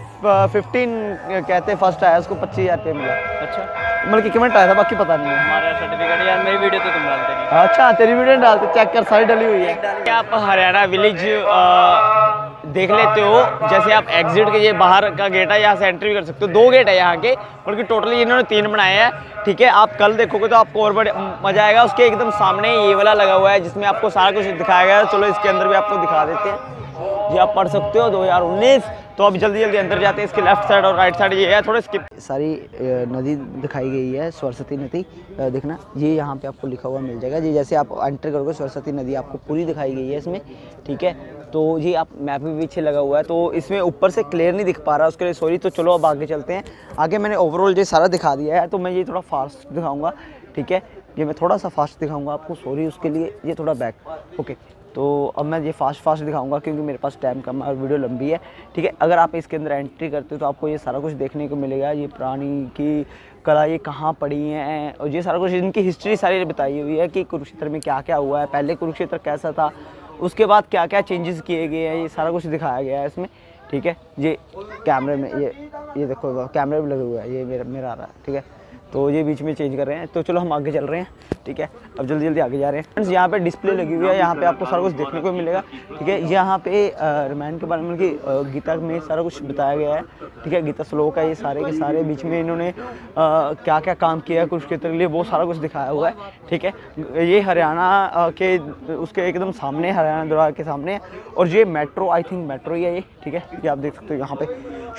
F15 कहते फर्स्ट आया, उसको 25,000 रुपये मिला। अच्छा, मतलब कि कमेंट आया था, बाकी पता नहीं है। हमारा सर्टिफिकेट यार, मेरी वीडियो तो तुम डालते नहीं। अच्छा, तेरी वीडियो डालते, चेक कर, सारी डली हुई है। क्या आप हरियाणा विलेज देख लेते हो, जैसे आप एग्जिट के, ये बाहर का गेट है, यहाँ से एंट्री भी कर सकते हो। 2 गेट है यहाँ के, बल्कि टोटली इन्होंने 3 बनाए हैं, ठीक है। आप कल देखोगे तो आपको और बड़े मजा आएगा। उसके एकदम सामने ये वाला लगा हुआ है जिसमें आपको सारा कुछ दिखाया गया है। चलो इसके अंदर भी आपको दिखा देते हैं, ये आप पढ़ सकते हो 2019। तो अब जल्दी जल्दी अंदर जाते हैं। इसके लेफ्ट साइड और राइट साइड ये है, थोड़े स्किप सारी नदी दिखाई गई है, सरस्वती नदी। देखना ये यहाँ पे आपको लिखा हुआ मिल जाएगा, जी जैसे आप एंटर करोगे सरस्वती नदी आपको पूरी दिखाई गई है इसमें, ठीक है। तो ये आप मैप भी पीछे लगा हुआ है, तो इसमें ऊपर से क्लियर नहीं दिख पा रहा, उसके लिए सॉरी। तो चलो अब आगे चलते हैं। आगे मैंने ओवरऑल ये सारा दिखा दिया है, तो मैं ये थोड़ा फास्ट दिखाऊँगा, ठीक है। ये मैं थोड़ा सा फास्ट दिखाऊँगा आपको, सॉरी उसके लिए। ये थोड़ा बैक, ओके। तो अब मैं ये फास्ट दिखाऊंगा क्योंकि मेरे पास टाइम कम है और वीडियो लंबी है, ठीक है। अगर आप इसके अंदर एंट्री करते हो तो आपको ये सारा कुछ देखने को मिलेगा। ये पुरानी की कला ये कहाँ पड़ी हैं, और ये सारा कुछ इनकी हिस्ट्री सारी बताई हुई है कि कुरुक्षेत्र में क्या क्या हुआ है, पहले कुरुक्षेत्र कैसा था, उसके बाद क्या क्या चेंजेस किए गए हैं, ये सारा कुछ दिखाया गया है इसमें, ठीक है। ये कैमरे में ये देखो कैमरे भी लगे हुए हैं, ये मेरा आ रहा है, ठीक है। तो ये बीच में चेंज कर रहे हैं। तो चलो हम आगे चल रहे हैं, ठीक है। अब जल्दी जल्दी आगे जा रहे हैं फ्रेंड्स। यहाँ पे डिस्प्ले लगी हुई है, यहाँ पे आपको सारा कुछ देखने को मिलेगा, ठीक है। यहाँ पे रामायण के बारे में कि गीता में सारा कुछ बताया गया है, ठीक है। गीता श्लोक है ये सारे के सारे, बीच में इन्होंने क्या क्या काम किया है कुरुक्षेत्र के लिए, वो सारा कुछ दिखाया हुआ है, ठीक है। ये हरियाणा के उसके एकदम सामने, हरियाणा द्वार के सामने है। और ये मेट्रो, आई थिंक मेट्रो ही है ये, ठीक है। ये आप देख सकते हो यहाँ पे,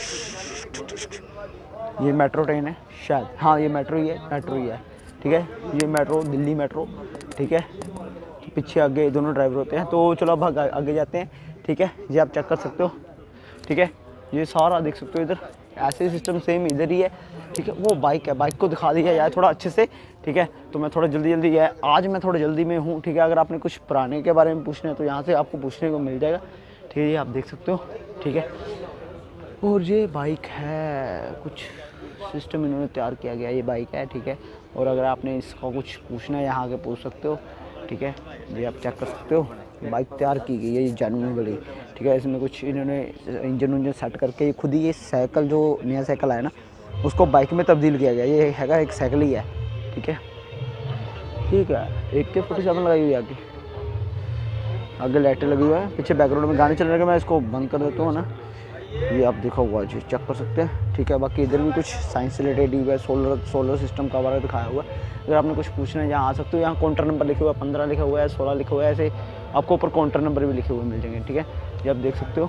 ये मेट्रो ट्रेन है शायद, हाँ ये मेट्रो ही है, ठीक है। ये मेट्रो, दिल्ली मेट्रो, ठीक है। पीछे आगे दोनों ड्राइवर होते हैं। तो चलो अब आगे जाते हैं, ठीक है। ये आप चेक कर सकते हो, ठीक है। ये सारा देख सकते हो, इधर ऐसे सिस्टम सेम इधर ही है, ठीक है। वो बाइक है, बाइक को दिखा दिया जाए थोड़ा अच्छे से, ठीक है। तो मैं थोड़ा जल्दी है, आज मैं थोड़ा जल्दी में हूँ, ठीक है। अगर आपने कुछ पुराने के बारे में पूछना है तो यहाँ से आपको पूछने को मिल जाएगा, ठीक है। ये आप देख सकते हो, ठीक है। और ये बाइक है, कुछ सिस्टम इन्होंने तैयार किया गया, ये बाइक है, ठीक है। और अगर आपने इसका कुछ पूछना है यहाँ आके पूछ सकते हो, ठीक है। ये आप चेक कर सकते हो, बाइक तैयार की गई है ये जेन्युइन वाली, ठीक है। इसमें कुछ इन्होंने इंजन सेट करके खुद ही ये साइकिल, जो नया साइकिल आया ना, उसको बाइक में तब्दील किया गया। ये हैगा एक साइकिल ही है, ठीक है, ठीक है। AK-47 लगाई हुई है आगे लाइटें लगी हुई है, पीछे बैकग्राउंड में गाने चल रहे हैं। मैं इसको बंद कर देता हूँ ना, ये आप देखा हुआ है, चेक कर सकते हैं, ठीक है। बाकी इधर भी कुछ साइंस से रिलेटेड हुआ है, सोलर सिस्टम का बारे में दिखाया हुआ है। अगर आपने कुछ पूछना है यहाँ आ सकते हो। यहाँ काउंटर नंबर लिखा हुआ है, 15 लिखा हुआ है, 16 लिखा हुआ है, ऐसे आपको ऊपर काउंटर नंबर भी लिखे हुए मिल जाएंगे, ठीक है। ये आप देख सकते हो,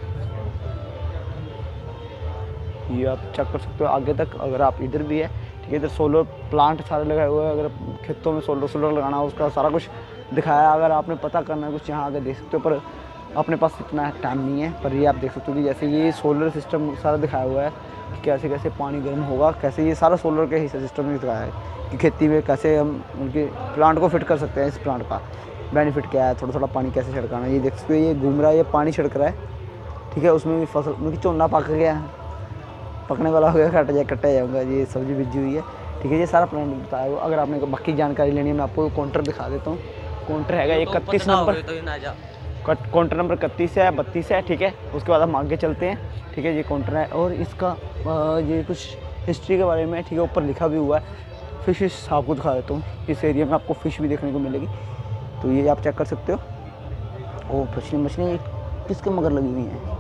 ये आप चेक कर सकते हो आगे तक। अगर आप इधर भी है, ठीक है। इधर सोलर प्लांट सारे लगाए हुए हैं, अगर खेतों में सोलर लगाना है उसका सारा कुछ दिखाया है। अगर आपने पता करना है कुछ यहाँ आगे देख सकते हो, पर अपने पास इतना टाइम नहीं है। पर ये आप देख सकते हो कि जैसे ये सोलर सिस्टम सारा दिखाया हुआ है कि कैसे कैसे पानी गर्म होगा, कैसे ये सारा सोलर के हिस्से सिस्टम में दिखाया है कि खेती में कैसे हम उनके प्लांट को फिट कर सकते हैं। इस प्लांट का बेनिफिट क्या है, थोड़ा थोड़ा पानी कैसे छिड़काना है। ये देख सकते हो, ये घूम रहा है, ये पानी छिड़क रहा है, ठीक है। उसमें भी फसल, उनकी चोना पक गया है, पकने वाला हो गया, कटा जाऊँगा। ये सब्जी बीजी हुई है, ठीक है। ये सारा प्लान बताया हुआ। अगर आपने बाकी जानकारी लेनी है, मैं आपको काउंटर दिखा देता हूँ। काउंटर हैगा 31 नंबर, काउंटर नंबर 31 है, 32 है, ठीक है। उसके बाद हम आगे चलते हैं, ठीक है। ये काउंटर है और इसका ये कुछ हिस्ट्री के बारे में, ठीक है, ऊपर लिखा भी हुआ है। फिश आपको दिखा देता हूँ, इस एरिया में आपको फ़िश भी देखने को मिलेगी, तो ये आप चेक कर सकते हो। ओ मछली किसके मगर लगी हुई हैं,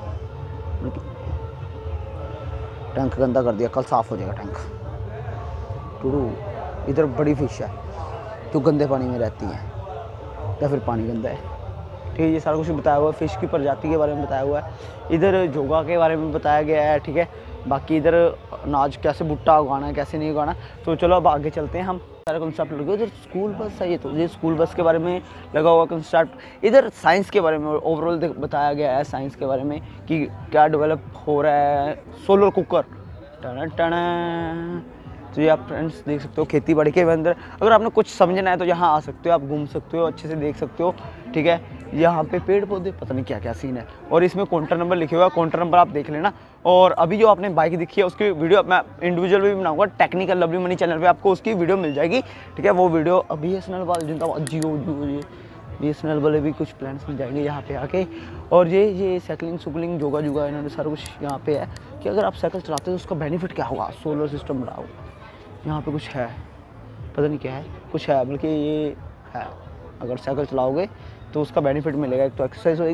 टैंक गंदा कर दिया, कल साफ़ हो जाएगा टैंक। टूडू इधर बड़ी फ़िश है जो गंदे पानी में रहती है, या फिर पानी गंदा है, ठीक है। ये सारा कुछ बताया हुआ है, फ़िश की प्रजाति के बारे में बताया हुआ है। इधर जोगा के बारे में बताया गया है, ठीक है। बाकी इधर अनाज कैसे भुट्टा उगाना है, कैसे नहीं उगाना। तो चलो अब आगे चलते हैं हम। सारे कंसेप्ट लगे इधर स्कूल बस है, ये तो ये स्कूल बस के बारे में लगा हुआ कंसेप्ट। इधर साइंस के बारे में ओवरऑल बताया गया है, साइंस के बारे में कि क्या डेवलप हो रहा है। सोलर कुकर टना, तो ये आप फ्रेंड्स देख सकते हो खेती बाड़ी के अंदर। अगर आपने कुछ समझना है तो यहाँ आ सकते हो, आप घूम सकते हो, अच्छे से देख सकते हो, ठीक है। यहाँ पे पेड़ पौधे पता नहीं क्या क्या सीन है। और इसमें काउंटर नंबर लिखे हुआ है, काउंटर नंबर आप देख लेना। और अभी जो आपने बाइक दिखी है उसकी वीडियो मैं इंडिविजुअल भी बनाऊंगा, टेक्निकल लवली मनी चैनल पे आपको उसकी वीडियो मिल जाएगी, ठीक है। वो वीडियो अभी BSNL वाले जिंदाबाद, जियो BSNL वाले भी कुछ प्लान्स मिल जाएंगे यहाँ पे आके। और ये साइकिलिंग सुकलिंग जोगा इन्होंने सारा कुछ यहाँ पे है कि अगर आप साइकिल चलाते हो तो उसका बेनिफिट क्या होगा। सोलर सिस्टम बना होगा यहाँ पे, कुछ है पता नहीं क्या है, कुछ है, बल्कि ये है। अगर साइकिल चलाओगे तो उसका बेनिफिट मिलेगा, एक तो एक्सरसाइज होएगी,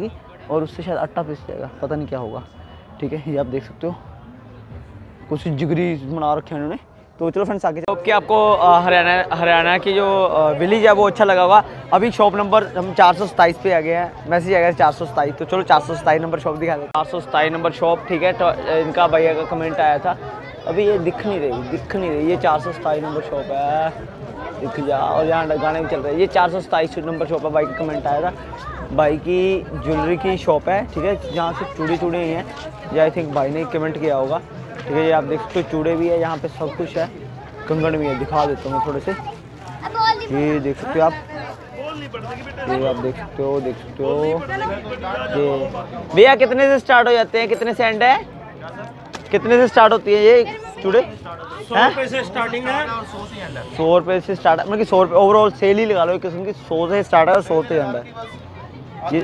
और उससे शायद आटा पिस जाएगा, पता नहीं क्या होगा। ठीक है, ये आप देख सकते हो कुछ जिगरी बना रखे हैं उन्होंने। तो चलो फ्रेंड्स आगे कि आपको हरियाणा की जो विलेज है वो अच्छा लगा होगा। अभी शॉप नंबर हम 427 पे आ गए हैं, मैसेज आ गया 427। तो चलो 427 नंबर शॉप दिखा दें। 427 नंबर शॉप, ठीक है। तो इनका भैया का कमेंट आया था, अभी ये दिख नहीं रही। ये 427 नंबर शॉप है, दिख जा। और यहाँ गाने भी चल रहे हैं। ये 427 नंबर शॉप है, भाई का कमेंट आया था। भाई की ज्वेलरी की शॉप है, ठीक है, जहाँ से चूड़े ही हैं। ये आई थिंक भाई ने कमेंट किया होगा, ठीक है। ये आप देख सकते हो चूड़े भी है यहाँ पे, सब कुछ है, कंगन भी है। दिखा देता हूँ थोड़े से, ये देख सकते हो आप, ये आप देख सकते हो। ये भैया कितने से स्टार्ट हो जाते हैं, कितने से एंड है, कितने से स्टार्ट होती है ये चूड़े? 100 रुपये से स्टार्टिंग है, 100 रुपये से स्टार्ट, मतलब कि 100 रुपये ओवरऑल सेल ही लगा लो एक किस्म की। 100 से स्टार्ट है और 100 से एंड है। ये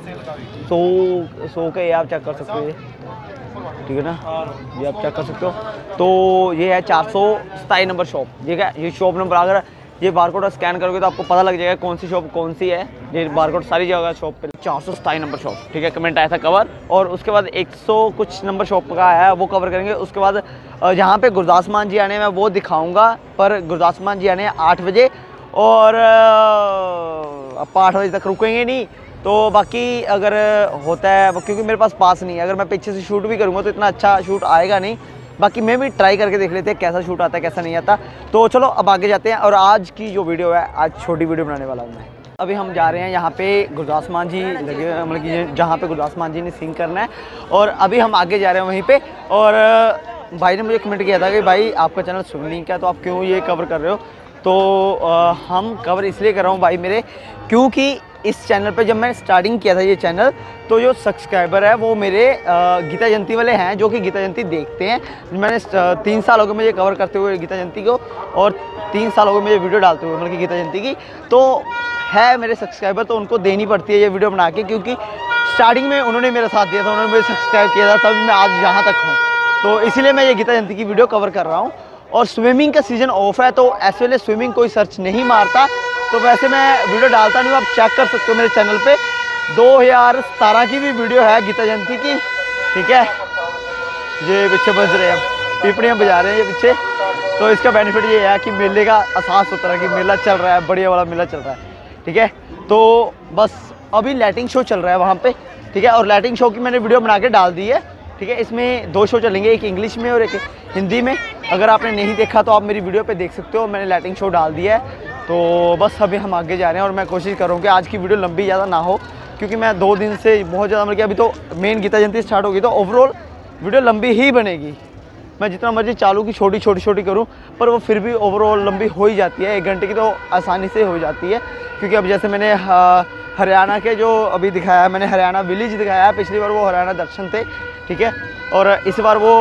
100 के आप चेक कर सकते हो, ठीक है ना, ये आप चेक कर सकते हो। तो ये है 427 नंबर शॉप, ठीक है। ये शॉप नंबर, अगर ये बारकोड स्कैन करोगे तो आपको पता लग जाएगा कौन सी शॉप कौन सी है। ये बारकोड सारी जगह शॉप पे 427 नंबर शॉप, ठीक है। कमेंट आया था कवर, और उसके बाद 100 कुछ नंबर शॉप का आया है, वो कवर करेंगे। उसके बाद जहाँ पे गुरदास मान जी आने में वो दिखाऊंगा, पर गुरदास मान जी आने 8 बजे, और आप 8 बजे तक रुकेंगे नहीं। तो बाकी अगर होता है, क्योंकि मेरे पास नहीं है, अगर मैं पीछे से शूट भी करूँगा तो इतना अच्छा शूट आएगा नहीं। बाकी मैं भी ट्राई करके देख लेते हैं कैसा शूट आता है कैसा नहीं आता। तो चलो अब आगे जाते हैं। और आज की जो वीडियो है, आज छोटी वीडियो बनाने वाला हूँ मैं। अभी हम जा रहे हैं यहाँ पे गुरदास मान जी लगे, मतलब कि जहाँ पे गुरदास मान जी ने सिंग करना है, और अभी हम आगे जा रहे हैं वहीं पे। और भाई ने मुझे कमेंट किया था कि भाई आपका चैनल स्विमिंग का, तो आप क्यों ये कवर कर रहे हो? तो हम कवर इसलिए कर रहा हूँ भाई मेरे, क्योंकि इस चैनल पे जब मैंने स्टार्टिंग किया था ये चैनल, तो जो सब्सक्राइबर है वो मेरे गीता जयंती वाले हैं, जो कि गीता जयंती देखते हैं। मैंने 3 साल हो गए मुझे कवर करते हुए गीता जयंती को, और 3 साल हो गए मुझे वीडियो डालते हुए, मतलब कि गीता जयंती की। तो है मेरे सब्सक्राइबर, तो उनको देनी पड़ती है ये वीडियो बना के, क्योंकि स्टार्टिंग में उन्होंने मेरा साथ दिया था, उन्होंने मुझे सब्सक्राइब किया था, तभी मैं आज यहाँ तक हूँ। तो इसीलिए मैं ये गीता जयंती की वीडियो कवर कर रहा हूँ। और स्विमिंग का सीज़न ऑफ है, तो ऐसे वाले स्विमिंग कोई सर्च नहीं मारता, तो वैसे मैं वीडियो डालता नहीं हूँ। आप चेक कर सकते हो मेरे चैनल पे 2017 की भी वीडियो है गीता जयंती की, ठीक है। ये पीछे बज रहे हैं, पीपड़ियाँ बजा रहे हैं ये पीछे। तो इसका बेनिफिट ये है कि मेले का एहसास होता है कि मेला चल रहा है, बढ़िया वाला मेला चल रहा है, ठीक है। तो बस अभी लाइटिंग शो चल रहा है वहाँ पे, ठीक है। और लाइटिंग शो की मैंने वीडियो बना के डाल दी है, ठीक है। इसमें 2 शो चलेंगे, एक इंग्लिश में और एक हिंदी में। अगर आपने नहीं देखा तो आप मेरी वीडियो पे देख सकते हो, मैंने लाइटिंग शो डाल दिया है। तो बस अभी हम आगे जा रहे हैं, और मैं कोशिश करूँ कि आज की वीडियो लंबी ज़्यादा ना हो, क्योंकि मैं 2 दिन से बहुत ज़्यादा, मतलब कि अभी तो मेन गीता जयंती स्टार्ट होगी, तो ओवरऑल वीडियो लंबी ही बनेगी। मैं जितना मर्जी चालू की छोटी करूँ, पर वो फिर भी ओवरऑल लंबी हो ही जाती है। 1 घंटे की तो आसानी से हो जाती है, क्योंकि अब जैसे मैंने हरियाणा के जो अभी दिखाया है, मैंने हरियाणा विलेज दिखाया है। पिछली बार वो हरियाणा दर्शन थे, ठीक है। और इस बार वो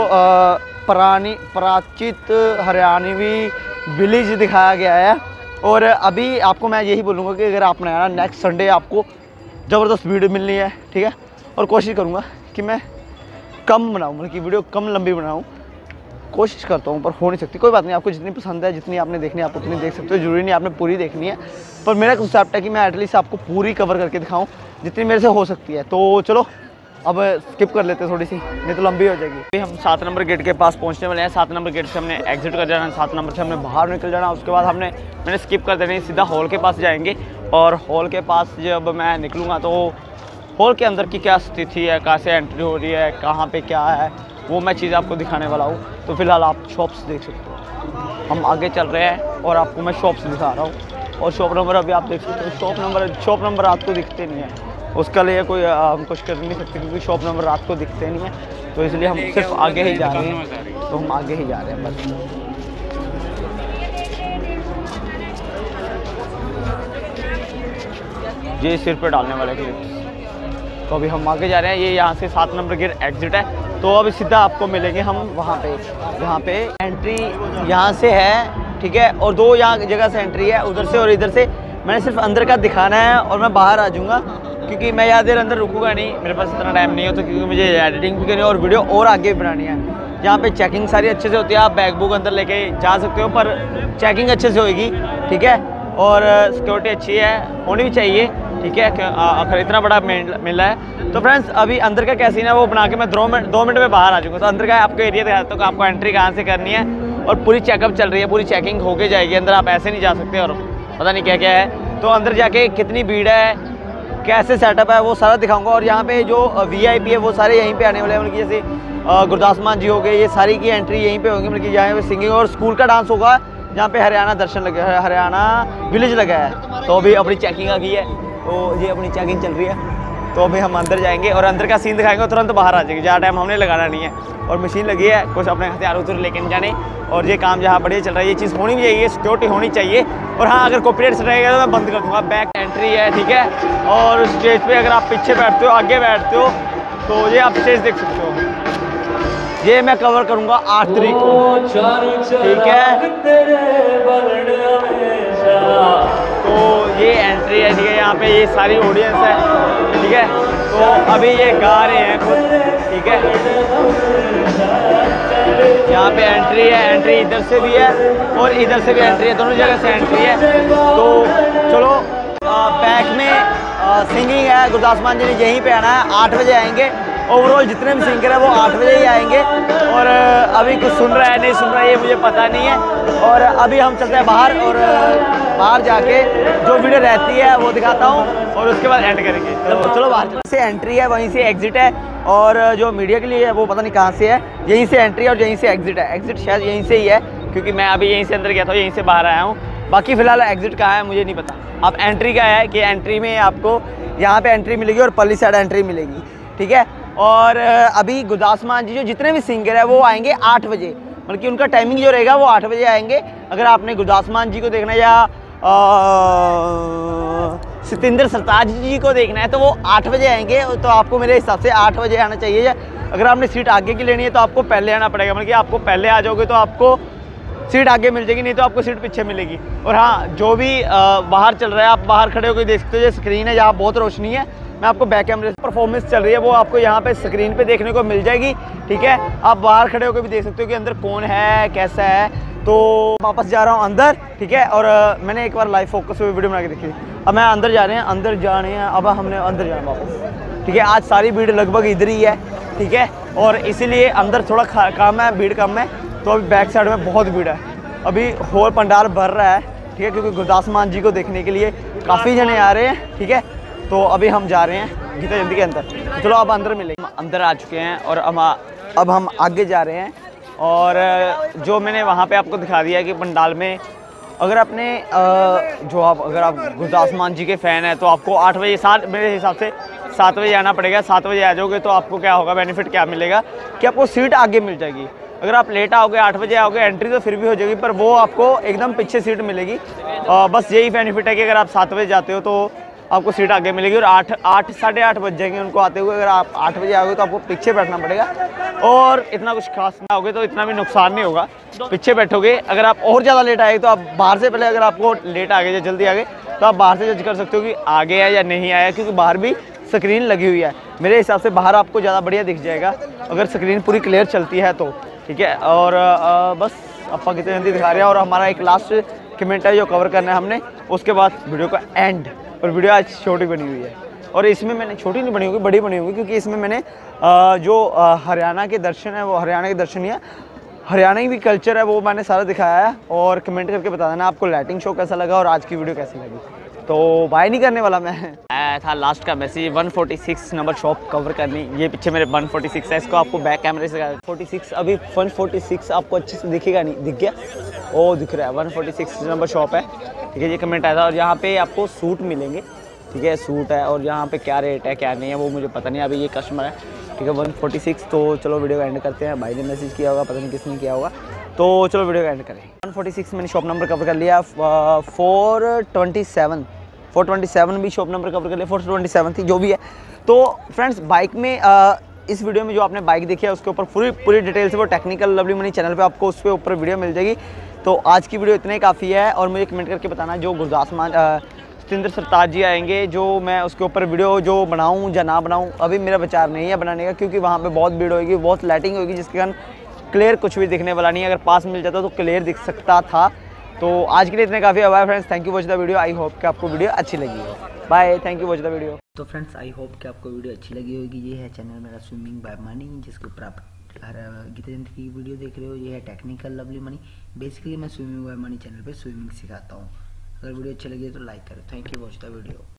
प्राचीत हरियाणवी विलेज दिखाया गया है। और अभी आपको मैं यही बोलूँगा कि अगर आपने आना, नेक्स्ट संडे आपको ज़बरदस्त वीडियो मिलनी है, ठीक है। और कोशिश करूँगा कि मैं कम बनाऊँ, मतलब कि वीडियो कम लंबी बनाऊँ, कोशिश करता हूँ, पर हो नहीं सकती। कोई बात नहीं, आपको जितनी पसंद है, जितनी आपने देखनी है आप उतनी देख सकते हो, ज़रूरी नहीं आपने पूरी देखनी है। पर मेरा कंसेप्ट है कि मैं एटलीस्ट आपको पूरी कवर करके दिखाऊँ जितनी मेरे से हो सकती है। तो चलो अब स्किप कर लेते हैं थोड़ी सी, नहीं तो लंबी हो जाएगी। अभी हम 7 नंबर गेट के पास पहुंचने वाले हैं। 7 नंबर गेट से हमने एग्जिट कर जाना, 7 नंबर से हमने बाहर निकल जाना। उसके बाद मैंने स्किप कर देना, सीधा हॉल के पास जाएंगे। और हॉल के पास जब मैं निकलूँगा तो हॉल के अंदर की क्या स्थिति है, कहाँ से एंट्री हो रही है, कहाँ पे क्या है, वो मैं चीज़ आपको दिखाने वाला हूँ। तो फिलहाल आप शॉप्स देख सकते हो, हम आगे चल रहे हैं और आपको मैं शॉप्स दिखा रहा हूँ। और शॉप नंबर अभी आप देख सकते हो, शॉप नंबर रात को दिखते नहीं है, उसका लिए कोई हम कुछ कर नहीं सकते, क्योंकि शॉप नंबर रात को दिखते नहीं है। तो इसलिए हम सिर्फ आगे ही जा रहे हैं, तो हम आगे ही जा रहे हैं बस। ये सिर पे डालने वाले क्लिप्स। तो अभी हम आगे जा रहे हैं, ये यहाँ से 7 नंबर गेट एग्जिट है। तो अभी सीधा आपको मिलेंगे हम वहाँ पे, जहाँ पे एंट्री यहाँ से है, ठीक है। और 2 यहाँ जगह से एंट्री है, उधर से और इधर से। मैंने सिर्फ अंदर का दिखाना है और मैं बाहर आ जाऊँगा, क्योंकि मैं ज़्यादा देर अंदर रुकूंगा नहीं, मेरे पास इतना टाइम नहीं होता, क्योंकि मुझे एडिटिंग भी करनी है और वीडियो और आगे भी बनानी है। यहाँ पे चेकिंग सारी अच्छे से होती है, आप बैग बुक अंदर लेके जा सकते हो, पर चेकिंग अच्छे से होगी, ठीक है। और सिक्योरिटी अच्छी है, होनी भी चाहिए, ठीक है, आखिर इतना बड़ा मेला है। तो फ्रेंड्स अभी अंदर का क्या सीन है वो बना के मैं 2 मिनट में बाहर आ जाऊँगा। तो अंदर का आपको एरिया दिखाता हूँ कि आपको एंट्री कहाँ से करनी है, और पूरी चेकअप चल रही है, पूरी चेकिंग होके जाएगी अंदर। आप ऐसे नहीं जा सकते और पता नहीं क्या क्या है। तो अंदर जाके कितनी भीड़ है, कैसे सेटअप है, वो सारा दिखाऊंगा। और यहाँ पे जो VIP है वो सारे यहीं पे आने वाले हैं, मतलब जैसे गुरदास मान जी हो गए, ये सारी की एंट्री यहीं पे होंगी, मतलब कि यहाँ पे सिंगिंग और स्कूल का डांस होगा जहाँ पे हरियाणा दर्शन लगे, हरियाणा विलेज लगा है। तो अभी अपनी चेकिंग आ गई है, तो ये अपनी चेकिंग चल रही है। तो अभी हम अंदर जाएंगे और अंदर का सीन दिखाएंगे, तुरंत बाहर आ जाएंगे, ज़्यादा टाइम हमने लगाना नहीं है। और मशीन लगी है, कुछ अपने हथियार उतर लेके नहीं जाने, और ये काम जहाँ बढ़िया चल रहा है, ये चीज़ होनी भी चाहिए, सिक्योरिटी होनी चाहिए। और हाँ, अगर कॉपीराइट रहेगा तो मैं बंद कर दूँगा। बैक एंट्री है, ठीक है। और स्टेज पे अगर आप पीछे बैठते हो, आगे बैठते हो, तो ये आप स्टेज देख सकते हो। ये मैं कवर करूँगा 8 तारीख को, ठीक है। तो ये एंट्री है, ठीक है। यहाँ पे ये सारी ऑडियंस है, ठीक है। तो अभी ये गा रहे हैं खुद, ठीक है। यहाँ पे एंट्री है, एंट्री इधर से भी है और इधर से भी एंट्री है, दोनों जगह से एंट्री है। तो चलो बैक में सिंगिंग है, गुरदास मान जी ने यहीं पे आना है, 8 बजे आएंगे। ओवरऑल जितने भी सिंगर है वो 8 बजे ही आएंगे। और अभी कुछ सुन रहा है नहीं सुन रहा है ये मुझे पता नहीं है। और अभी हम चलते हैं बाहर, और बाहर जाके जो वीडियो रहती है वो दिखाता हूँ और उसके बाद एंड करेंगे। तो चलो बाहर से एंट्री है, वहीं से एग्जिट है, और जो मीडिया के लिए है वो पता नहीं कहाँ से है। यहीं से एंट्री और यहीं से एग्जिट है। एग्जिट शायद यहीं से ही है, क्योंकि मैं अभी यहीं से अंदर गया था, यहीं से बाहर आया हूँ। बाकी फिलहाल एग्जिट कहाँ है मुझे नहीं पता। अब एंट्री का है कि एंट्री में आपको यहाँ पे एंट्री मिलेगी और पल्ली साइड एंट्री मिलेगी, ठीक है। और अभी गुरदास मान जी जो जितने भी सिंगर है वो आएंगे 8 बजे, मतलब कि उनका टाइमिंग जो रहेगा वो 8 बजे आएंगे। अगर आपने गुरदास मान जी को देखना है या सतिंद्र सरताज जी को देखना है तो वो 8 बजे आएंगे। तो आपको मेरे हिसाब से 8 बजे आना चाहिए। अगर आपने सीट आगे की लेनी है तो आपको पहले आना पड़ेगा, मतलब कि आपको पहले आ जाओगे तो आपको सीट आगे मिल जाएगी, नहीं तो आपको सीट पीछे मिलेगी। और हाँ, जो भी बाहर चल रहा है आप बाहर खड़े होकर देख सकते हो। ये स्क्रीन है, यहाँ बहुत रोशनी है। मैं आपको बैक कैमरे से परफॉर्मेंस चल रही है वो आपको यहाँ पे स्क्रीन पे देखने को मिल जाएगी, ठीक है। आप बाहर खड़े होकर भी देख सकते हो कि अंदर कौन है, कैसा है। तो वापस जा रहा हूँ अंदर, ठीक है। और मैंने एक बार लाइव फोकस पे वीडियो बना के देखी। अब मैं अंदर जा रहे हैं, अब हमने अंदर जाना वापस, ठीक है। आज सारी भीड़ लगभग इधर ही है, ठीक है। और इसीलिए अंदर थोड़ा कम है, भीड़ कम है। तो अभी बैक साइड में बहुत भीड़ है, अभी होल पंडाल भर रहा है, ठीक है, क्योंकि गुरदास मान जी को देखने के लिए काफ़ी जने आ रहे हैं, ठीक है। तो अभी हम जा रहे हैं गीता जयंती के अंदर। चलो अब अंदर मिलेंगे। हम अंदर आ चुके हैं और अब हम आगे जा रहे हैं। और जो मैंने वहाँ पे आपको दिखा दिया कि पंडाल में अगर आपने अगर आप गुरदास मान जी के फ़ैन हैं तो आपको 8 बजे मेरे हिसाब से 7 बजे आना पड़ेगा। 7 बजे आ जाओगे तो आपको क्या होगा, बेनिफिट क्या मिलेगा कि आपको सीट आगे मिल जाएगी। अगर आप लेट आओगे, 8 बजे आओगे, एंट्री तो फिर भी हो जाएगी, पर वो आपको एकदम पीछे सीट मिलेगी। बस यही बेनिफिट है कि अगर आप 7 बजे जाते हो तो आपको सीट आगे मिलेगी। और 8 साढ़े 8 बज जाएंगे उनको आते हुए। अगर आप 8 बजे आओगे तो आपको पीछे बैठना पड़ेगा, और इतना कुछ खास ना होगे तो इतना भी नुकसान नहीं होगा, पीछे बैठोगे। अगर आप और ज़्यादा लेट आए तो आप बाहर से पहले, अगर आपको लेट आ गए या जल्दी आ गए तो आप बाहर से जज कर सकते हो कि आगे आया या नहीं आया, क्योंकि बाहर भी स्क्रीन लगी हुई है। मेरे हिसाब से बाहर आपको ज़्यादा बढ़िया दिख जाएगा अगर स्क्रीन पूरी क्लियर चलती है तो, ठीक है। और बस अपा कितनी जल्दी दिखा रहे हैं। और हमारा एक लास्ट कमेंट है जो कवर करना है हमने, उसके बाद वीडियो का एंड। और वीडियो आज छोटी बनी हुई है, और इसमें मैंने छोटी नहीं बनी होगी, बड़ी बनी होगी, क्योंकि इसमें मैंने जो हरियाणा के दर्शन है वो हरियाणा के दर्शन ही है, हरियाणवी भी कल्चर है वो मैंने सारा दिखाया है। और कमेंट करके बता देना आपको लाइटिंग शो कैसा लगा और आज की वीडियो कैसी लगी। तो बाय नहीं करने वाला मैं आया था लास्ट का मैसेज 146 नंबर शॉप कवर करनी। ये पीछे मेरे 146 है, इसको आपको बैक कैमरे से 46 अभी 146 आपको अच्छे से दिखेगा नहीं, दिख गया, ओ दिख रहा है। 146 नंबर शॉप है, ठीक है। ये कमेंट आया था। और यहाँ पे आपको सूट मिलेंगे, ठीक है, सूट है। और यहाँ पे क्या रेट है क्या नहीं है वो मुझे पता नहीं, अभी ये कस्टमर है, ठीक है। 146। तो चलो वीडियो का एंड करते हैं। भाई ने मैसेज किया होगा, पता नहीं किसने किया होगा, तो चलो वीडियो का एंड करें। 146 मैंने शॉप नंबर कवर कर लिया। 427 भी शॉप नंबर कवर कर लिया, 427 थी जो भी है। तो फ्रेंड्स बाइक में इस वीडियो में जो आपने बाइक देखी है उसके ऊपर पूरी डिटेल से वो टेक्निकल लवली मनी चैनल पे आपको उस पर ऊपर वीडियो मिल जाएगी। तो आज की वीडियो इतना ही काफ़ी है। और मुझे कमेंट करके बताना जो गुरदास मान सतिंद्र सरताज जी आएंगे, जो मैं उसके ऊपर वीडियो जो बनाऊँ या ना बनाऊँ अभी मेरा विचार नहीं है बनाने का, क्योंकि वहाँ पर बहुत भीड़ होगी, बहुत लाइटिंग होगी, जिसके कारण क्लियर कुछ भी दिखने वाला नहीं है। अगर पास मिल जाता तो क्लियर दिख सकता था, तो आज के लिए इतने काफ़ी है। Bye friends, thank you watch the video. I hope कि आपको वीडियो अच्छी लगी हो। Bye, thank you watch the video. तो फ्रेंड्स, आई होप कि आपको वीडियो अच्छी लगी होगी। ये है चैनल मेरा स्विमिंग बाय मनी, जिसके ऊपर आप हर गीता जयंती की वीडियो देख रहे हो। ये है टेक्निकल लवली मनी। बेसिकली मैं स्विमिंग बाय मनी चैनल पे स्विमिंग सिखाता हूँ। अगर वीडियो अच्छी लगी तो लाइक करें। Thank you watch the video.